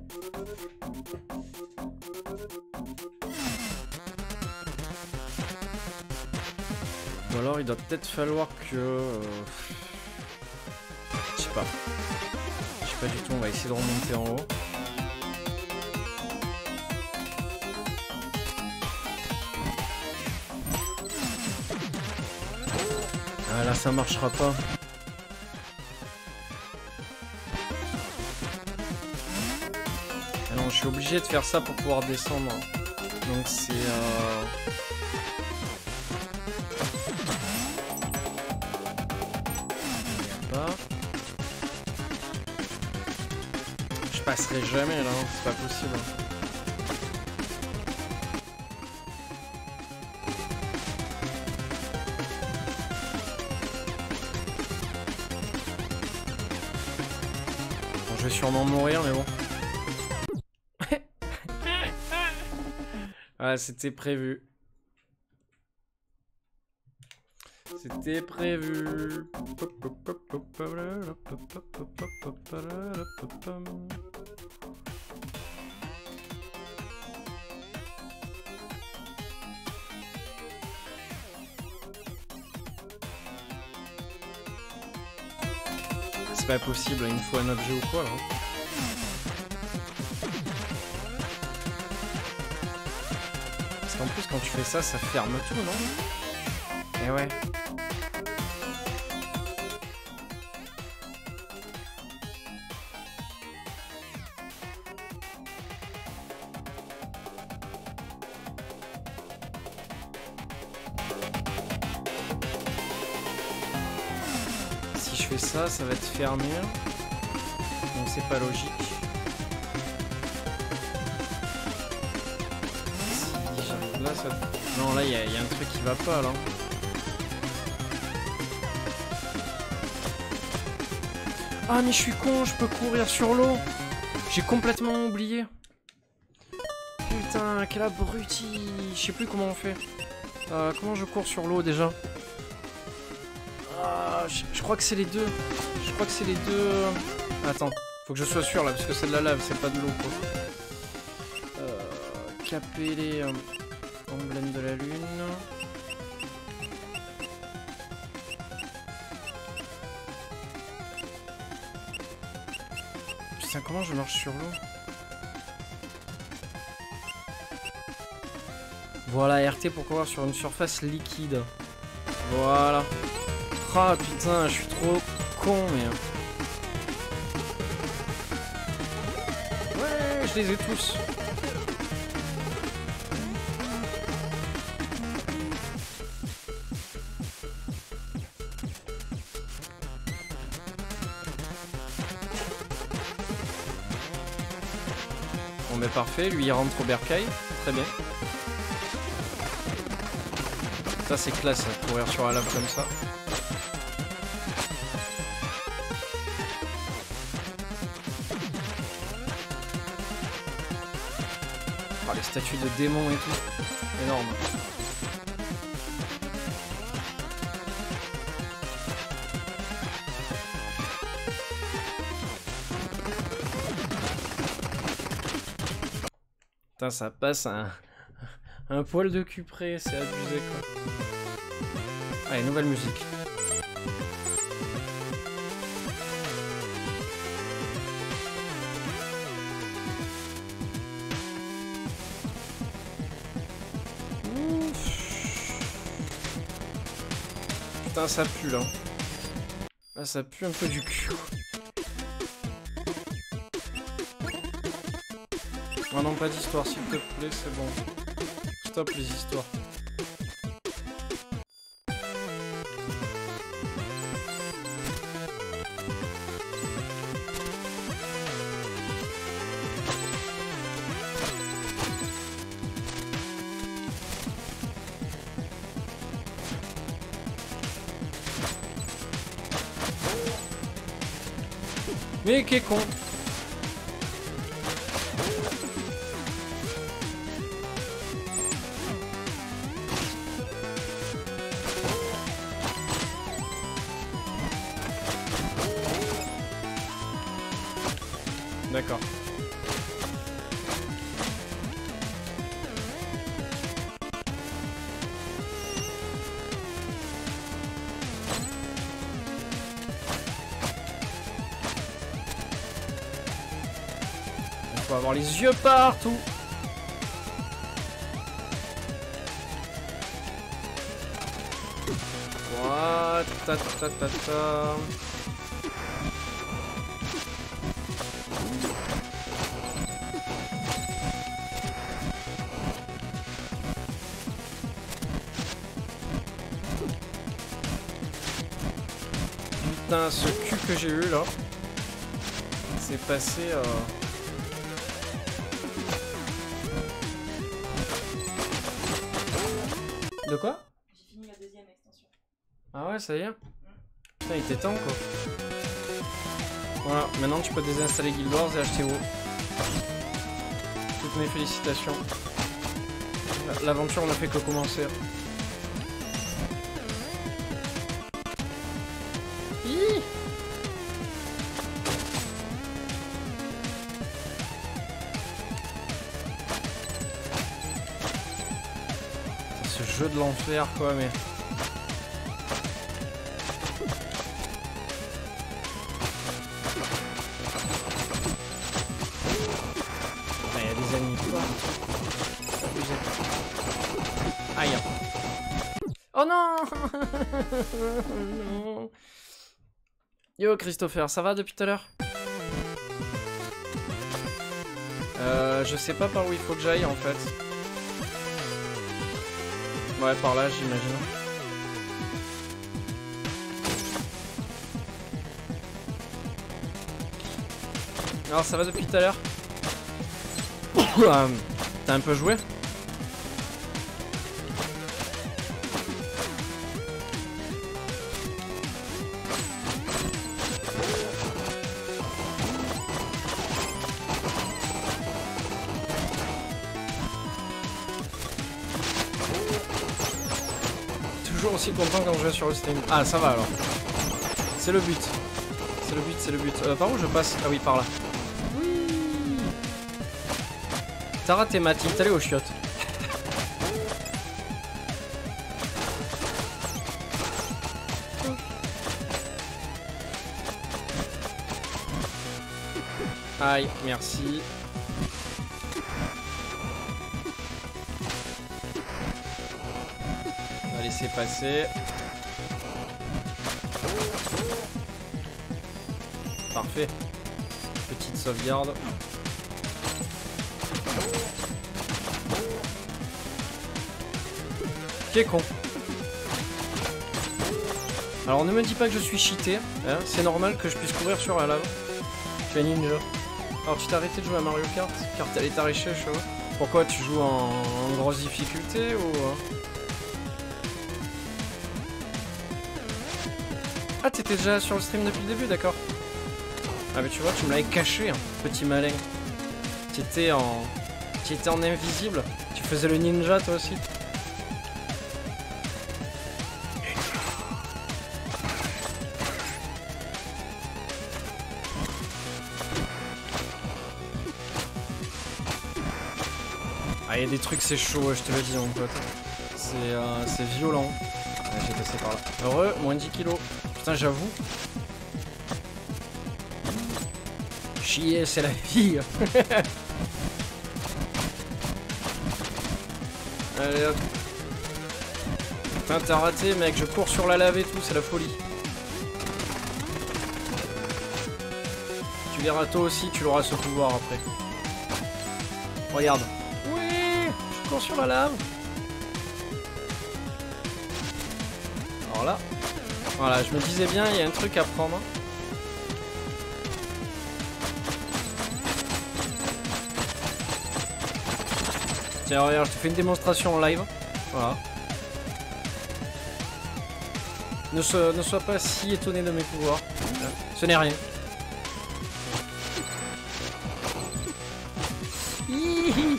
Ou alors, il doit peut-être falloir que... je sais pas. Je sais pas du tout, on va essayer de remonter en haut. Ah là ça marchera pas. Ah non, je suis obligé de faire ça pour pouvoir descendre. Donc c'est je passerai jamais là, c'est pas possible. Je vais sûrement mourir, mais bon. Ouais, c'était prévu. C'était prévu. C'est pas possible, il me faut un objet ou quoi là. Parce qu'en plus quand tu fais ça, ça ferme tout, non? Eh ouais. Ça va être fermé, donc c'est pas logique. Si j'arrive là, ça... non, là il y a un truc qui va pas là. Ah mais je suis con, je peux courir sur l'eau. J'ai complètement oublié. Putain, quel abruti. Je sais plus comment on fait. Comment je cours sur l'eau déjà? Je crois que c'est les deux. Je crois que c'est les deux. Attends, faut que je sois sûr là, parce que c'est de la lave, c'est pas de l'eau quoi. Caper les emblèmes de la lune. Putain, comment je marche sur l'eau? Voilà, RT pour courir sur une surface liquide. Voilà. Ah putain, je suis trop con, mais... ouais, je les ai tous. Bon mais parfait, lui il rentre au bercail, très bien. Ça c'est classe, courir sur la lave comme ça. Les statues de démons et tout, énorme. Putain, ça passe un poil de cul près, c'est abusé quoi. Allez, nouvelle musique. Putain, ça pue là. Là, ça pue un peu du cul. Oh non, pas d'histoire, s'il te plaît, c'est bon. Stop les histoires. Mais qu'est con. D'accord. Il faut avoir les yeux partout. What? Ta ta ta ta. Putain, ce cul que j'ai eu là, c'est passé. De quoi? J'ai fini la deuxième extension. Ah ouais, ça y est. Putain, il était temps quoi. Voilà, maintenant tu peux désinstaller Guild Wars et acheter WoW. Toutes mes félicitations. L'aventure n'a fait que commencer. Hi. Ce jeu de l'enfer quoi, mais... Il y a des ennemis quoi. Aïe. Oh non. Non. Yo Christopher, ça va depuis tout à l'heure? Je sais pas par où il faut que j'aille en fait. Ouais, par là j'imagine. Alors ça va depuis tout à l'heure? T'as un peu joué? Toujours aussi content quand je vais sur le stream. Ah ça va alors. C'est le but. C'est le but, c'est le but. Par où je passe? Ah oui, par là. Oui. T'as raté Mati, t'es allé aux chiottes. Aïe, merci. On va laisser passer. Parfait. Petite sauvegarde. Quel con. Alors ne me dis pas que je suis cheaté, hein, c'est normal que je puisse courir sur la lave. Je suis un ninja. Alors tu t'es arrêté de jouer à Mario Kart car t'allais t'arracher, je sais. Pourquoi tu joues en grosse difficulté ou... Ah t'étais déjà sur le stream depuis le début, d'accord. Ah mais tu vois, tu me l'avais caché, hein, petit malin. T'étais en invisible. Tu faisais le ninja toi aussi. Ah y'a des trucs c'est chaud, je te le dis mon pote. C'est violent. Ouais, j'ai passé par là. Heureux, moins 10 kilos. Putain j'avoue. Chier, c'est la vie. Allez hop. Putain t'as raté mec, je cours sur la lave et tout, c'est la folie. Tu verras toi aussi, tu l'auras ce pouvoir après. Regarde. Oui, je cours sur la lave. Alors là, voilà, je me disais bien, il y a un truc à prendre. Tiens, regarde, je te fais une démonstration en live. Voilà. Ne sois pas si étonné de mes pouvoirs. Ce n'est rien.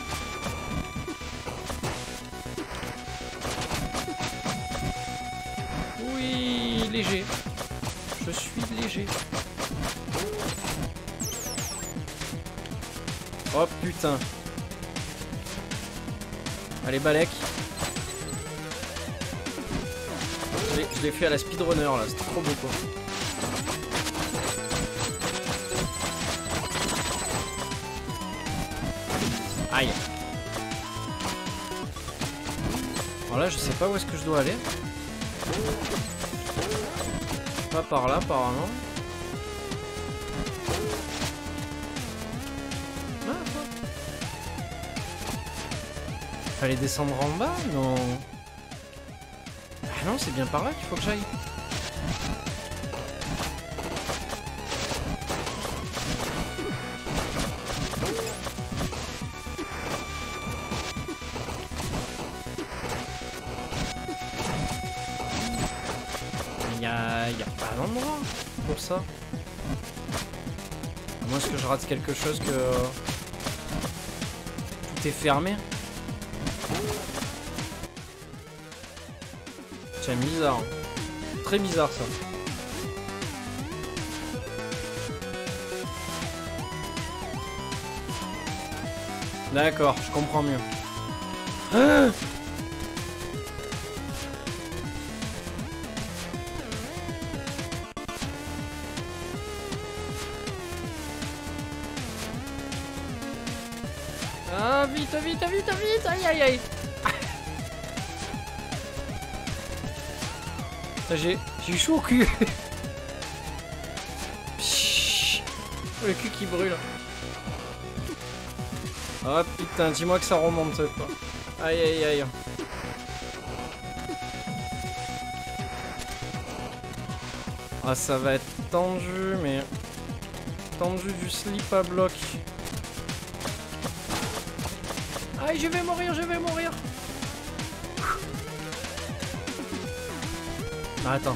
Oui, léger. Je suis léger. Oh putain. Allez, Balek. Je l'ai fait à la speedrunner là, c'était trop beau quoi. Aïe. Alors là, je sais pas où est-ce que je dois aller. Pas par là, apparemment. Ah, quoi. Fallait descendre en bas? Non. Ah non, c'est bien par là qu'il faut que j'aille. Y a pas d'endroit pour ça. À moins que je rate quelque chose que tout est fermé. C'est bizarre. Très bizarre ça. D'accord, je comprends mieux. Ah, ah vite, vite, vite, vite. Aïe, aïe, aïe. J'ai eu chaud au cul. Le cul qui brûle. Oh putain, dis-moi que ça remonte quoi. Aïe aïe aïe. Ah ça va être tendu mais... Tendu du slip à bloc. Aïe je vais mourir, je vais mourir. Ah, attends.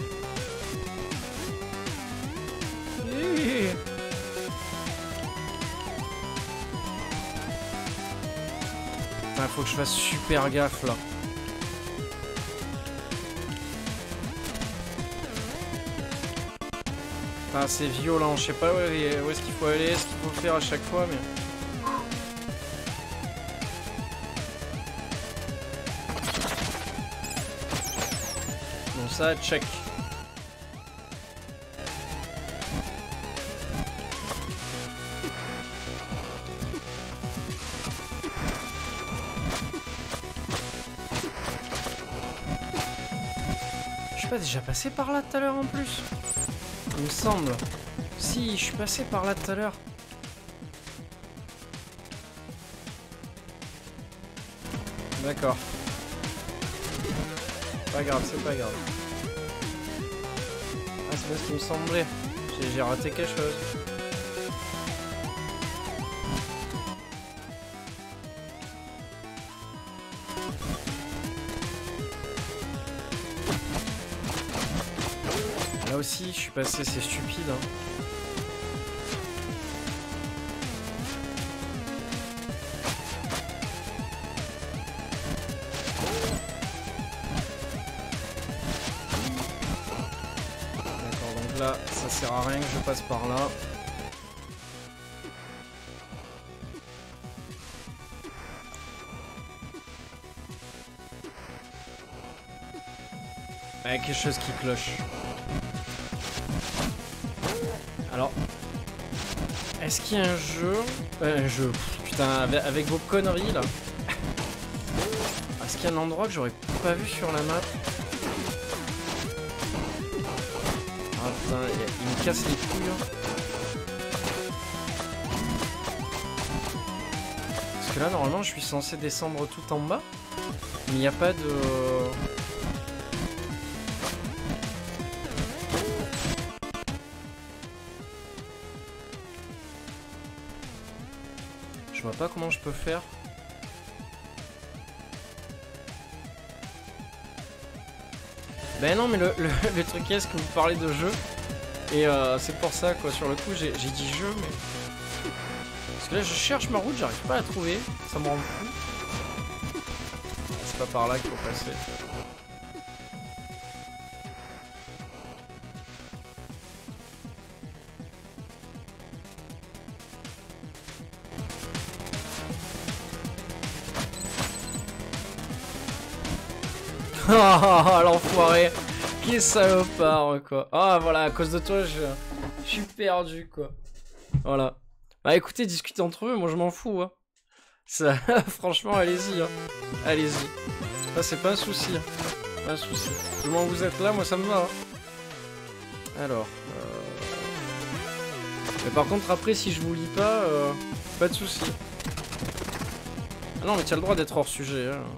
Ah, faut que je fasse super gaffe là. Ah, c'est violent, je sais pas où est-ce qu'il faut aller, ce qu'il faut faire à chaque fois, mais... Bon, ça, check. Je suis pas déjà passé par là tout à l'heure en plus? Il me semble. Si, je suis passé par là tout à l'heure. D'accord. Pas grave, c'est pas grave. Ah, c'est bien ce qui me semblait. J'ai raté quelque chose. Là aussi, je suis passé, c'est stupide. Hein. D'accord, donc là, ça sert à rien que je passe par là. Il y a quelque chose qui cloche. Alors, est-ce qu'il y a un jeu, putain, avec vos conneries là. Est-ce qu'il y a un endroit que j'aurais pas vu sur la map? Ah putain, il me casse les couilles. Hein. Parce que là, normalement, je suis censé descendre tout en bas. Mais il n'y a pas de... Je vois pas comment je peux faire. Ben non mais le truc est que vous parlez de jeu. Et c'est pour ça quoi, sur le coup j'ai dit jeu mais... Parce que là je cherche ma route, j'arrive pas à la trouver. Ça me rend fou. C'est pas par là qu'il faut passer. Ah, l'enfoiré. Quel salopard, quoi. Ah, voilà, à cause de toi, je suis perdu, quoi. Voilà. Bah écoutez, discutez entre eux, moi je m'en fous, hein. Ça, franchement, allez-y, hein. Allez-y. Ça, c'est pas un souci. Hein. Pas un souci. Du moment que vous êtes là, moi ça me va. Hein. Alors. Mais par contre, après, si je vous lis pas de souci. Ah non, mais tu as le droit d'être hors sujet, hein.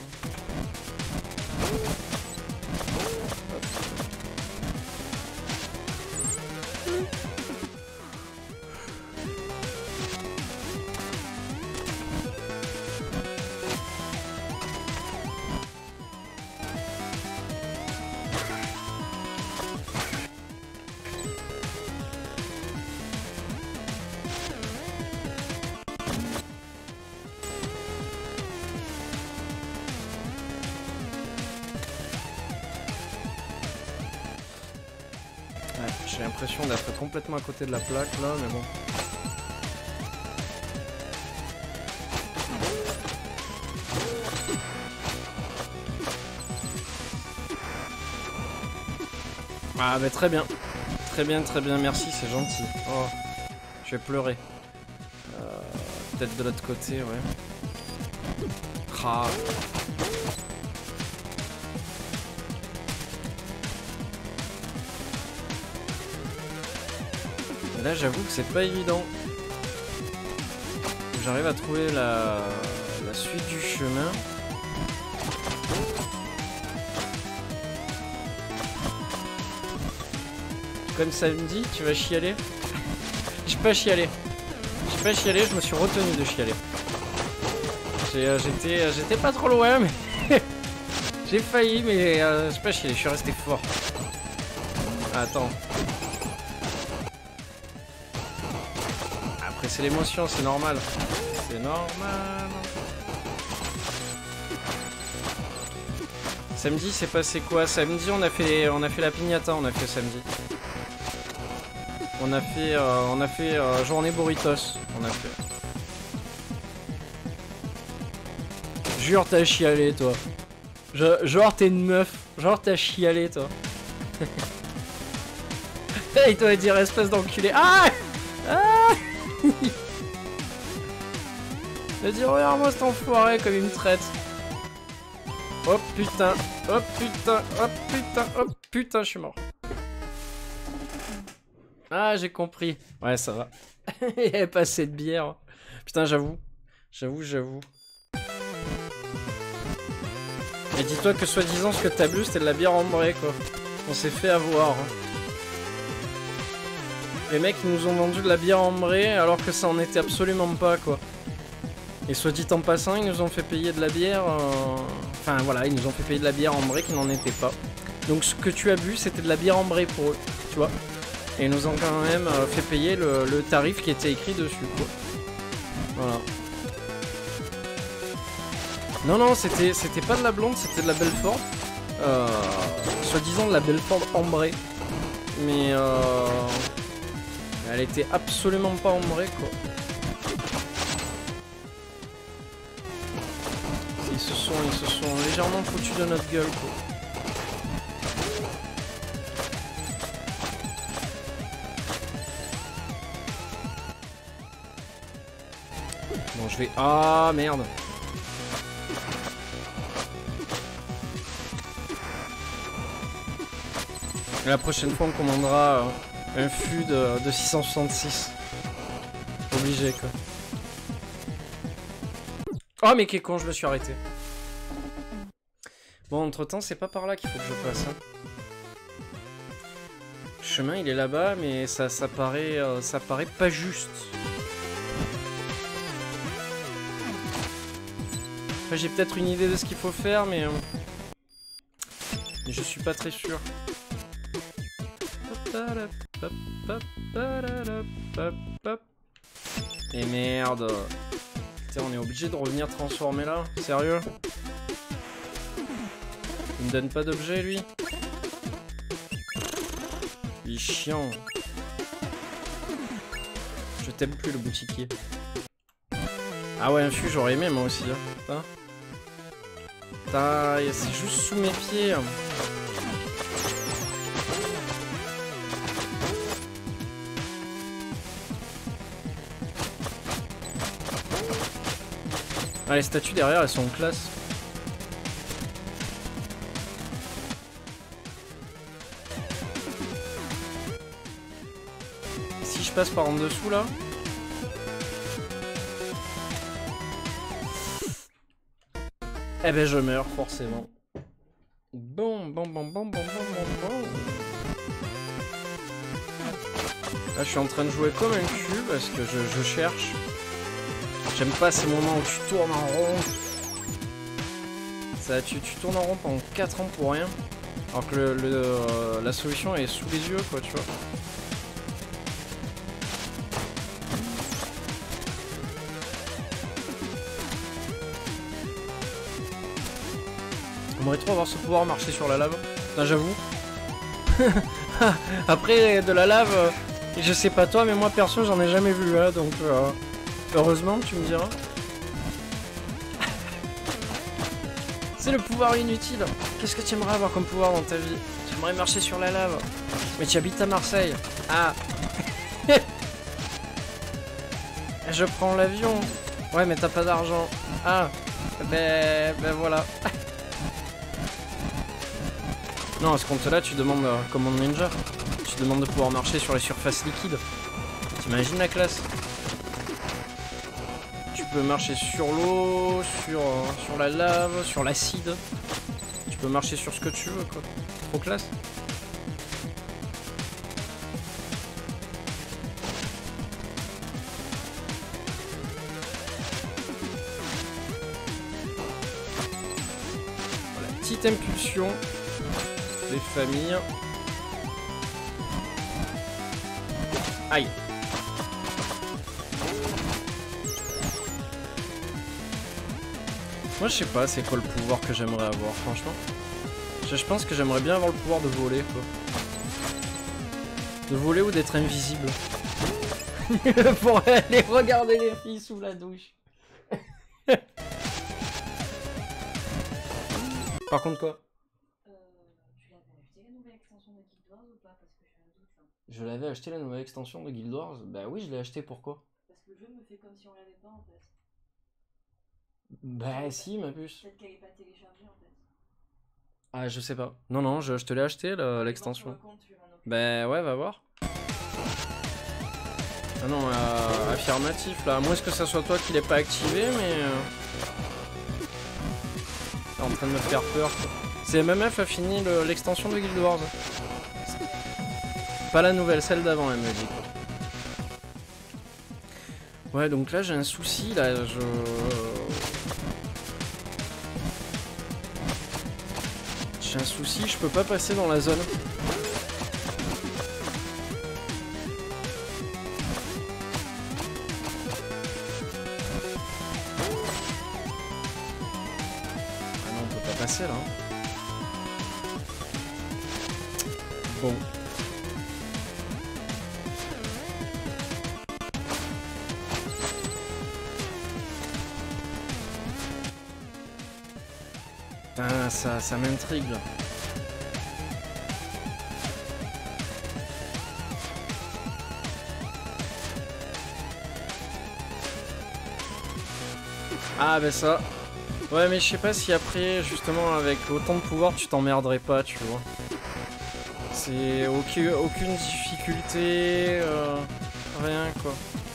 J'ai l'impression d'être complètement à côté de la plaque là, mais bon. Ah bah très bien. Très bien, merci, c'est gentil. Oh, je vais pleurer. Peut-être de l'autre côté, ouais. Ah. Et là j'avoue que c'est pas évident. J'arrive à trouver la suite du chemin. Comme samedi, tu vas chialer? J'ai pas chialé. Je me suis retenu de chialer. J'étais pas trop loin, mais j'ai failli, mais j'ai pas chialé, je suis resté fort. Attends. Après c'est l'émotion, c'est normal. C'est normal. Samedi c'est passé quoi? Samedi on a fait la piñata, on a fait samedi. On a fait journée burritos, on a fait. Jure t'as chialé toi. Genre t'es une meuf, genre t'as chialé toi. Hey, il doit dire espèce d'enculé. Ah, ah. Il va dire regarde-moi cet enfoiré comme il me traite. Oh putain, oh putain, oh putain, oh putain, je suis mort. Ah, j'ai compris. Ouais, ça va. Il y avait pas assez de bière. Putain, j'avoue. Et dis-toi que soi-disant, ce que t'as bu, c'était de la bière ambrée, quoi. On s'est fait avoir. Les mecs, ils nous ont vendu de la bière ambrée, alors que ça en était absolument pas, quoi. Et soit dit en passant, ils nous ont fait payer de la bière... Enfin, voilà, ils nous ont fait payer de la bière ambrée qui n'en était pas. Donc, ce que tu as bu, c'était de la bière ambrée pour eux, tu vois. Et ils nous ont quand même fait payer le tarif qui était écrit dessus, quoi. Voilà. Non, c'était pas de la blonde, c'était de la Belfort. Soi-disant de la Belfort ambrée. Mais elle était absolument pas ambrée, quoi. Ils se sont légèrement foutus de notre gueule, quoi. Bon, je vais... Ah, merde. Et la prochaine fois, on commandera un fût de 666. Obligé, quoi. Oh, mais qu'est con, je me suis arrêté. Bon, entre-temps, c'est pas par là qu'il faut que je passe. Hein. Le chemin, il est là-bas, mais ça paraît pas juste. Enfin, j'ai peut-être une idée de ce qu'il faut faire, mais je suis pas très sûr. Et merde. Putain, on est obligé de revenir transformer là? Sérieux? Il me donne pas d'objet lui? Il est chiant. Je t'aime plus le boutiquier. Ah ouais, un fût, j'aurais aimé moi aussi. Hein. Putain, c'est juste sous mes pieds. Ah, les statues derrière, elles sont classe. Si je passe par en dessous là. Eh ben je meurs forcément. Bon. Là je suis en train de jouer comme un cul parce que je cherche. J'aime pas ces moments où tu tournes en rond. Ça, tu tournes en rond pendant 4 ans pour rien. Alors que la solution est sous les yeux quoi, tu vois. J'aimerais trop avoir ce pouvoir marcher sur la lave. Putain, j'avoue. Après, de la lave, je sais pas toi, mais moi perso, j'en ai jamais vu là, donc heureusement, tu me diras. C'est le pouvoir inutile. Qu'est-ce que tu aimerais avoir comme pouvoir dans ta vie? J'aimerais marcher sur la lave. Mais tu habites à Marseille. Ah. Je prends l'avion. Ouais, mais t'as pas d'argent. Ah. Ben voilà. Non, à ce compte-là, tu demandes, comme en ninja, tu demandes de pouvoir marcher sur les surfaces liquides. T'imagines la classe? Tu peux marcher sur l'eau, sur la lave, sur l'acide. Tu peux marcher sur ce que tu veux, quoi. Trop classe. Voilà, petite impulsion. Les familles. Aïe. Moi je sais pas c'est quoi le pouvoir que j'aimerais avoir franchement. Je pense que j'aimerais bien avoir le pouvoir de voler quoi. De voler ou d'être invisible. Pour aller regarder les filles sous la douche. Par contre quoi? Je l'avais acheté la nouvelle extension de Guild Wars. Bah oui, je l'ai acheté, pourquoi? Parce que le jeu me fait comme si on l'avait pas en fait. Bah si, ma puce. Peut-être qu'elle est pas téléchargée en fait. Ah, je sais pas. Non, je te l'ai acheté l'extension. Bah ouais, va voir. Ah non, affirmatif là. À moins que ça soit toi qui l'ai pas activé, mais. T'es en train de me faire peur. C'est MMF a fini l'extension de Guild Wars. Pas la nouvelle, celle d'avant, elle me dit. Ouais, donc là j'ai un souci, là, j'ai un souci, je peux pas passer dans la zone. Ah non, on peut pas passer là. Bon. Putain, ça m'intrigue. Ah bah ça. Ouais mais je sais pas si après justement avec autant de pouvoir tu t'emmerderais pas tu vois. C'est aucune difficulté, rien quoi.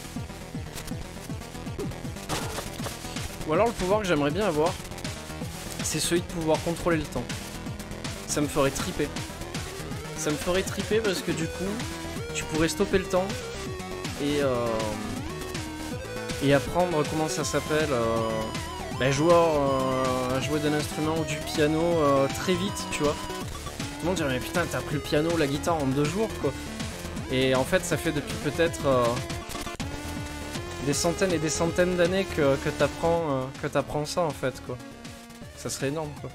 Ou alors le pouvoir que j'aimerais bien avoir, c'est celui de pouvoir contrôler le temps. Ça me ferait triper. Ça me ferait triper parce que du coup, tu pourrais stopper le temps et apprendre comment ça s'appelle, jouer d'un instrument ou du piano très vite, tu vois. Tout le monde dirait mais putain t'as appris le piano, la guitare en 2 jours quoi. Et en fait ça fait depuis peut-être des centaines et des centaines d'années que t'apprends ça en fait quoi. Ça serait énorme quoi.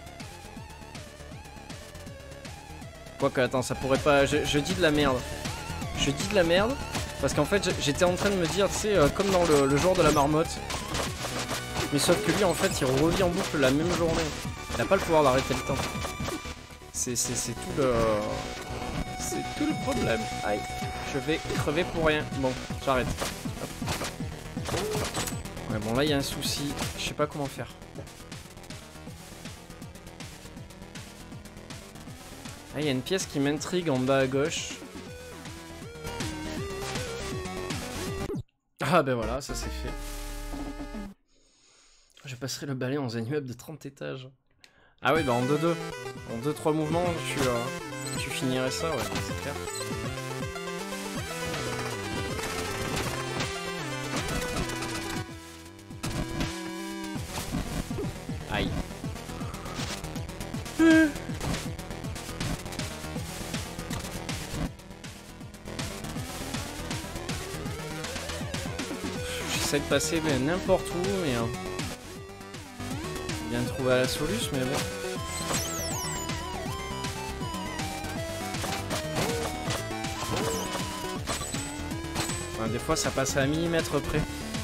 Quoique attends, ça pourrait pas. Je dis de la merde. Je dis de la merde parce qu'en fait j'étais en train de me dire, tu sais, comme dans le jour de la marmotte. Mais sauf que lui en fait il revit en boucle la même journée. Il a pas le pouvoir d'arrêter le temps. C'est tout le. C'est tout le problème. Aïe, je vais crever pour rien. Bon, j'arrête. Ouais, bon là il y a un souci. Je sais pas comment faire. Ah, il y a une pièce qui m'intrigue en bas à gauche. Ah ben voilà, ça c'est fait. Je passerai le balai dans un immeuble de 30 étages. Ah oui, bah en 2-2. En 2-3 mouvements, tu finirais ça, ouais, c'est clair. Aïe. J'essaie de passer n'importe où, mais... bien trouvé à la soluce, mais bon. Enfin, des fois, ça passe à un millimètre près.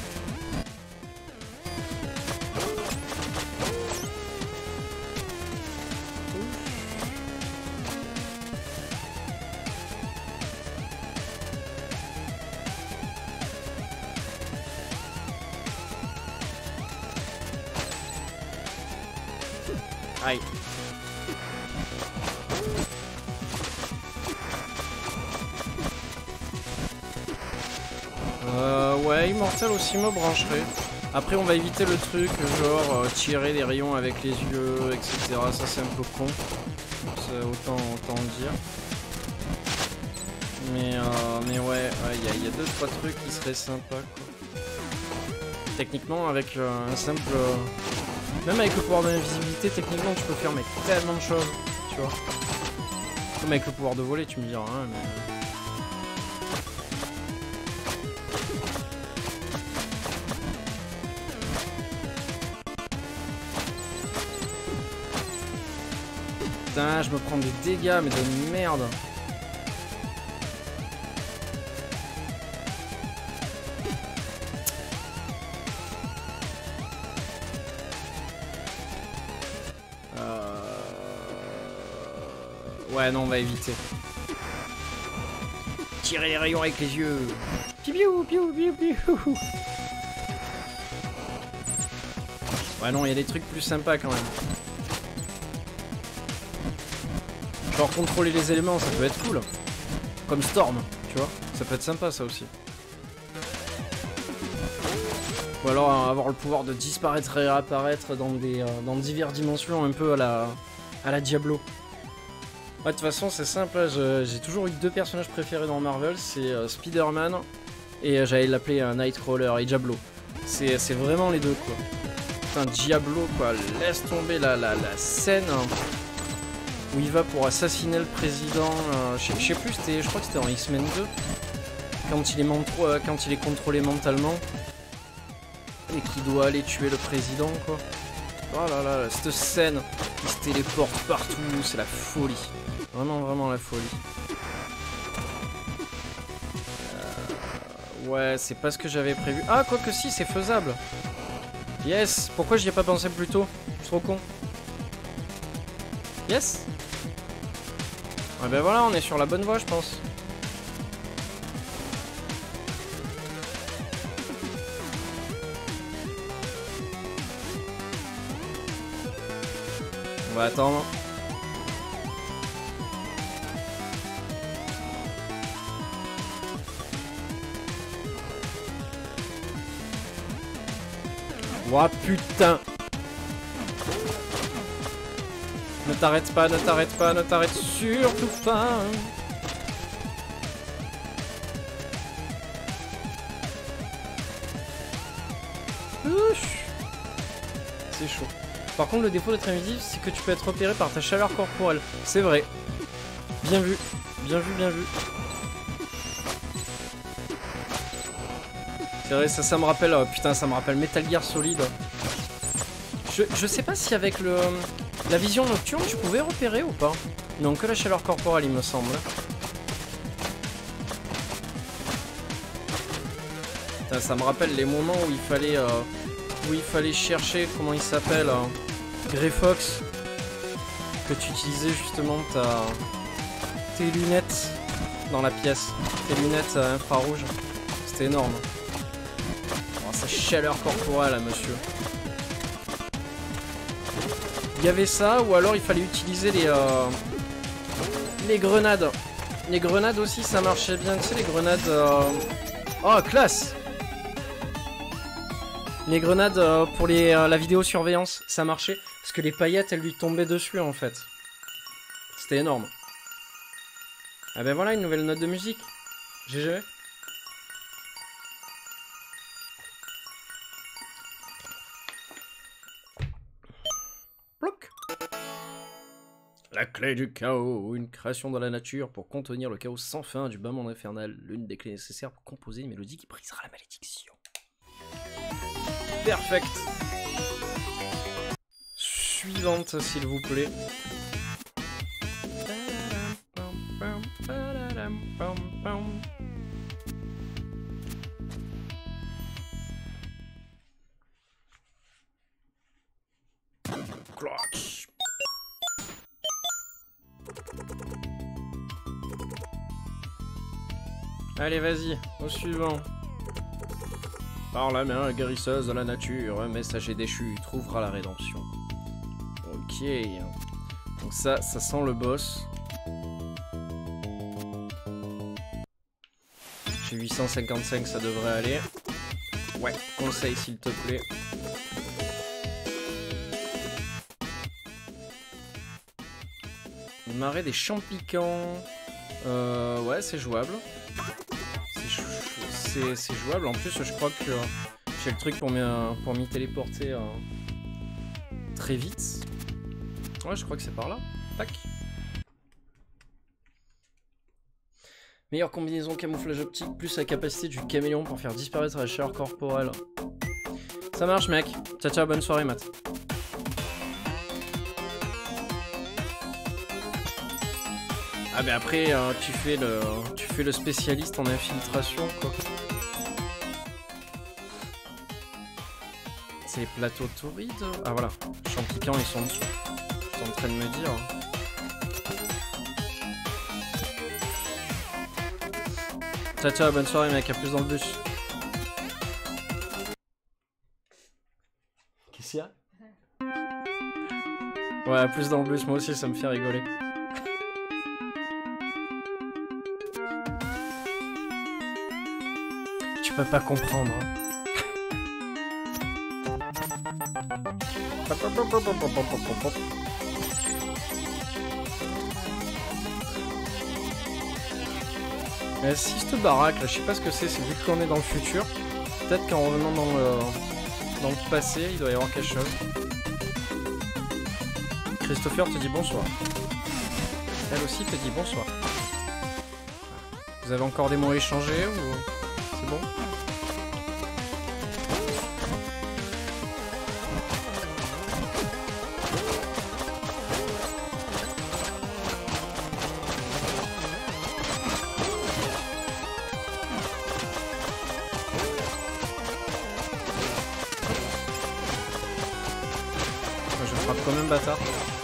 Aïe. Ouais, Immortal aussi me brancherait. Après, on va éviter le truc, genre tirer les rayons avec les yeux, etc. Ça, c'est un peu con. Autant le dire. Mais ouais, il y a 2-3 trucs qui seraient sympas, quoi. Techniquement, avec un simple... même avec le pouvoir de l'invisibilité, techniquement, tu peux faire mais tellement de choses, tu vois. Comme avec le pouvoir de voler, tu me diras, hein, mais... Putain, je me prends des dégâts, mais de merde. Ouais, non, on va éviter. Tirer les rayons avec les yeux. Piou, piou, piou, piou. Ouais, non, il y a des trucs plus sympas quand même. Genre contrôler les éléments, ça peut être cool. Comme Storm, tu vois. Ça peut être sympa, ça aussi. Ou alors avoir le pouvoir de disparaître et réapparaître dans diverses dimensions, un peu à la Diablo. Ouais, de toute façon, c'est simple, j'ai toujours eu 2 personnages préférés dans Marvel, c'est Spider-Man et j'allais l'appeler Nightcrawler et Diablo. C'est vraiment les deux, quoi. Putain, Diablo, quoi, laisse tomber la scène où il va pour assassiner le président, je sais plus, je crois que c'était en X-Men 2, quand il est contrôlé mentalement et qu'il doit aller tuer le président, quoi. Oh là là, cette scène, il se téléporte partout, c'est la folie. Vraiment, vraiment la folie. Ouais, c'est pas ce que j'avais prévu. Ah, quoique si, c'est faisable. Yes, pourquoi j'y ai pas pensé plus tôt? Je suis trop con. Yes. Ah ben voilà, on est sur la bonne voie, je pense. On va attendre. Oh putain! Ne t'arrête pas, ne t'arrête pas, ne t'arrête surtout pas! C'est chaud. Par contre, le défaut d'être invisible, c'est que tu peux être repéré par ta chaleur corporelle. C'est vrai. Bien vu. Bien vu, bien vu. C'est vrai, ça me rappelle... putain, ça me rappelle Metal Gear Solid. Je sais pas si avec la vision nocturne, tu pouvais repérer ou pas. Non, que la chaleur corporelle, il me semble. Putain, ça me rappelle les moments où il fallait chercher, comment il s'appelle, Grey Fox. Que tu utilisais justement tes lunettes dans la pièce. Tes lunettes infrarouges. C'était énorme. Oh, sa chaleur corporelle, là, monsieur. Il y avait ça, ou alors il fallait utiliser les grenades. Les grenades aussi, ça marchait bien. Tu sais, les grenades... Oh, classe! Les grenades pour la vidéosurveillance, ça marchait. Parce que les paillettes, elles lui tombaient dessus, en fait. C'était énorme. Ah ben voilà, une nouvelle note de musique. GG. Ploc. La clé du chaos, une création dans la nature pour contenir le chaos sans fin du bas monde infernal. L'une des clés nécessaires pour composer une mélodie qui brisera la malédiction. Perfect. Suivante, s'il vous plaît. Clutch. Allez, vas-y, au suivant. Par la main guérisseuse de la nature, un messager déchu trouvera la rédemption. Ok. Donc ça sent le boss. J'ai 855, ça devrait aller. Ouais, conseil s'il te plaît. Marée des champs piquants. Ouais, c'est jouable. C'est jouable. En plus, je crois que j'ai le truc pour m'y téléporter très vite. Ouais, je crois que c'est par là. Tac. Meilleure combinaison camouflage optique, plus la capacité du caméléon pour faire disparaître la chaleur corporelle. Ça marche, mec. Ciao, ciao, bonne soirée, Matt. Ah mais après tu fais le spécialiste en infiltration quoi. C'est les plateaux taurides. Ah voilà, champs piquants ils sont en dessous. Je suis en train de me dire. Ciao ciao, bonne soirée mec, à plus dans le bus. Qu'est-ce qu'il y a? Ouais, à plus dans le bus, moi aussi ça me fait rigoler. Tu peux pas comprendre. Si cette baraque là, je sais pas ce que c'est vu qu'on est dans le futur. Peut-être qu'en revenant dans le passé, il doit y avoir quelque chose. Christopher te dit bonsoir. Elle aussi te dit bonsoir. Vous avez encore des mots à échanger ou c'est bon? Je frappe quand même bâtard.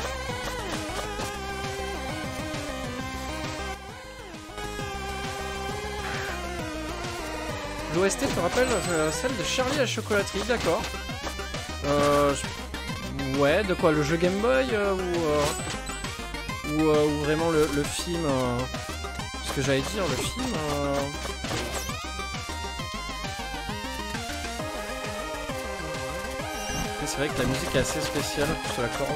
L'OST te rappelle celle de Charlie à la chocolaterie, d'accord. Ouais, de quoi? Le jeu Game Boy ou vraiment le film ce que j'allais dire, le film c'est vrai que la musique est assez spéciale sur la corde.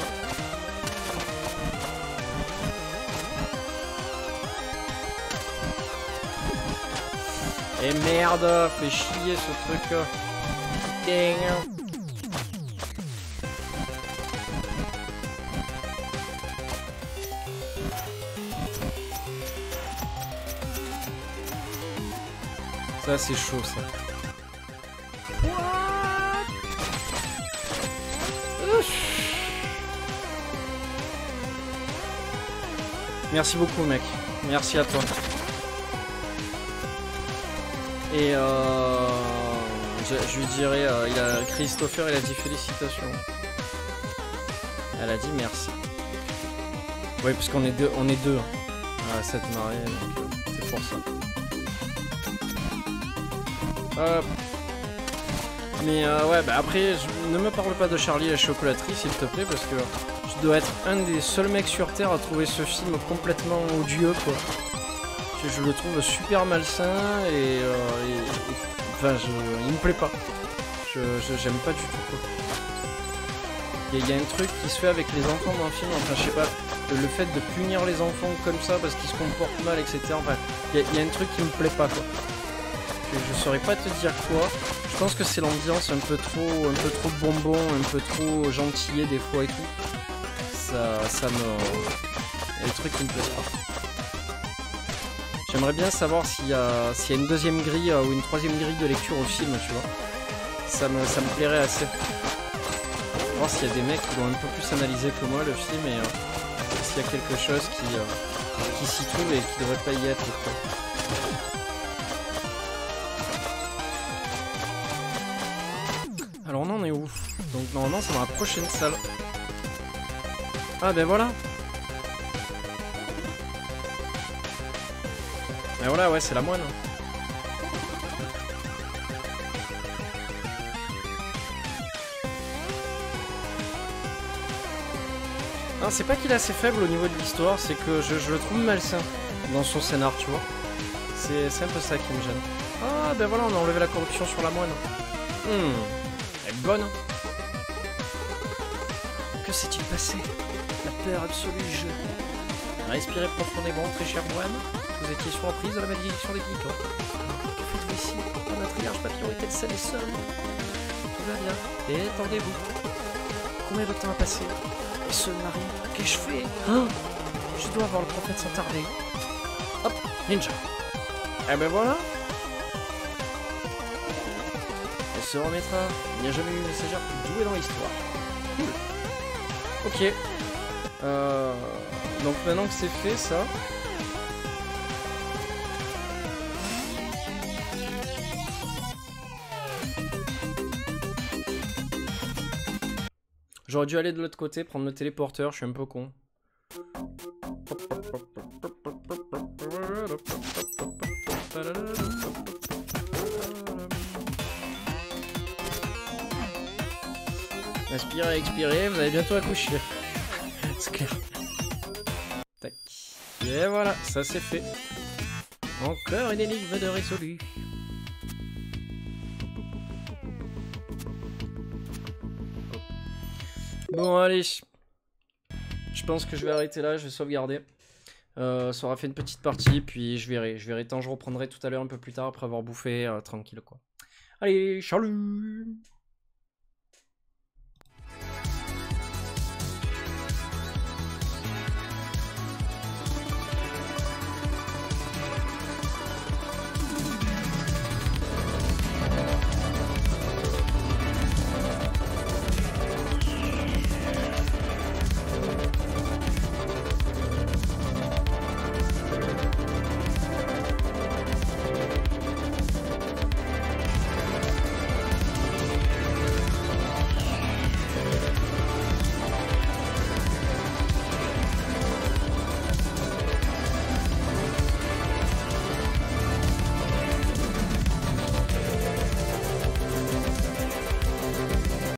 Et merde, fait chier ce truc. Dang. Ça c'est chaud ça. Merci beaucoup, mec. Merci à toi. Et je lui dirai, Christopher, il a dit félicitations. Elle a dit merci. Oui, parce qu'on est deux, à cette marée, donc c'est pour ça. Mais ouais, bah après, ne me parle pas de Charlie la chocolaterie, s'il te plaît, parce que je dois être un des seuls mecs sur Terre à trouver ce film complètement odieux, quoi. Je le trouve super malsain et enfin, il me plaît pas. J'aime pas du tout, quoi. Il y a un truc qui se fait avec les enfants dans le film, enfin je sais pas, le fait de punir les enfants comme ça parce qu'ils se comportent mal, etc. Enfin, il y a un truc qui me plaît pas, quoi. Je saurais pas te dire quoi. Je pense que c'est l'ambiance un peu trop bonbon, un peu trop gentillet des fois et tout. Ça me... Il y a des trucs qui me plaisent pas. J'aimerais bien savoir s'il y a une deuxième grille ou une troisième grille de lecture au film, tu vois. Ça me plairait assez. Voir s'il y a des mecs qui l'ont un peu plus analysé que moi le film et s'il y a quelque chose qui s'y trouve et qui devrait pas y être, quoi. Alors on en est où? Donc normalement c'est dans la prochaine salle. Ah ben voilà. Ben voilà, ouais, c'est la moine. Non, c'est pas qu'il est assez faible au niveau de l'histoire, c'est que je le trouve malsain dans son scénar, tu vois. C'est un peu ça qui me gêne. Ah ben voilà, on a enlevé la corruption sur la moine. Elle est bonne. Que s'est-il passé? La peur absolue, Respirez profondément, très cher moine. Vous étiez surprise de la malédiction des piquants. Que faites-vous ici? Un matriarche papillon est-elle seule et seule? Tout va bien. Détendez-vous. Combien de temps a passé? Et ce mari, qu'ai-je fait? Oh, je dois voir le prophète sans tarder. Hop, ninja. Eh ben voilà. Elle se remettra. Il n'y a jamais eu une messagère plus douée dans l'histoire. Cool. Ok. Donc maintenant que c'est fait, ça... J'aurais dû aller de l'autre côté, prendre le téléporteur, je suis un peu con. Inspirez, expirez, vous allez bientôt accoucher. C'est clair. Tac. Et voilà, ça c'est fait. Encore une énigme de résolu. Bon allez, je pense que je vais arrêter là, je vais sauvegarder. Ça aura fait une petite partie, puis je verrai tant je reprendrai tout à l'heure un peu plus tard après avoir bouffé, tranquille quoi. Allez, salut!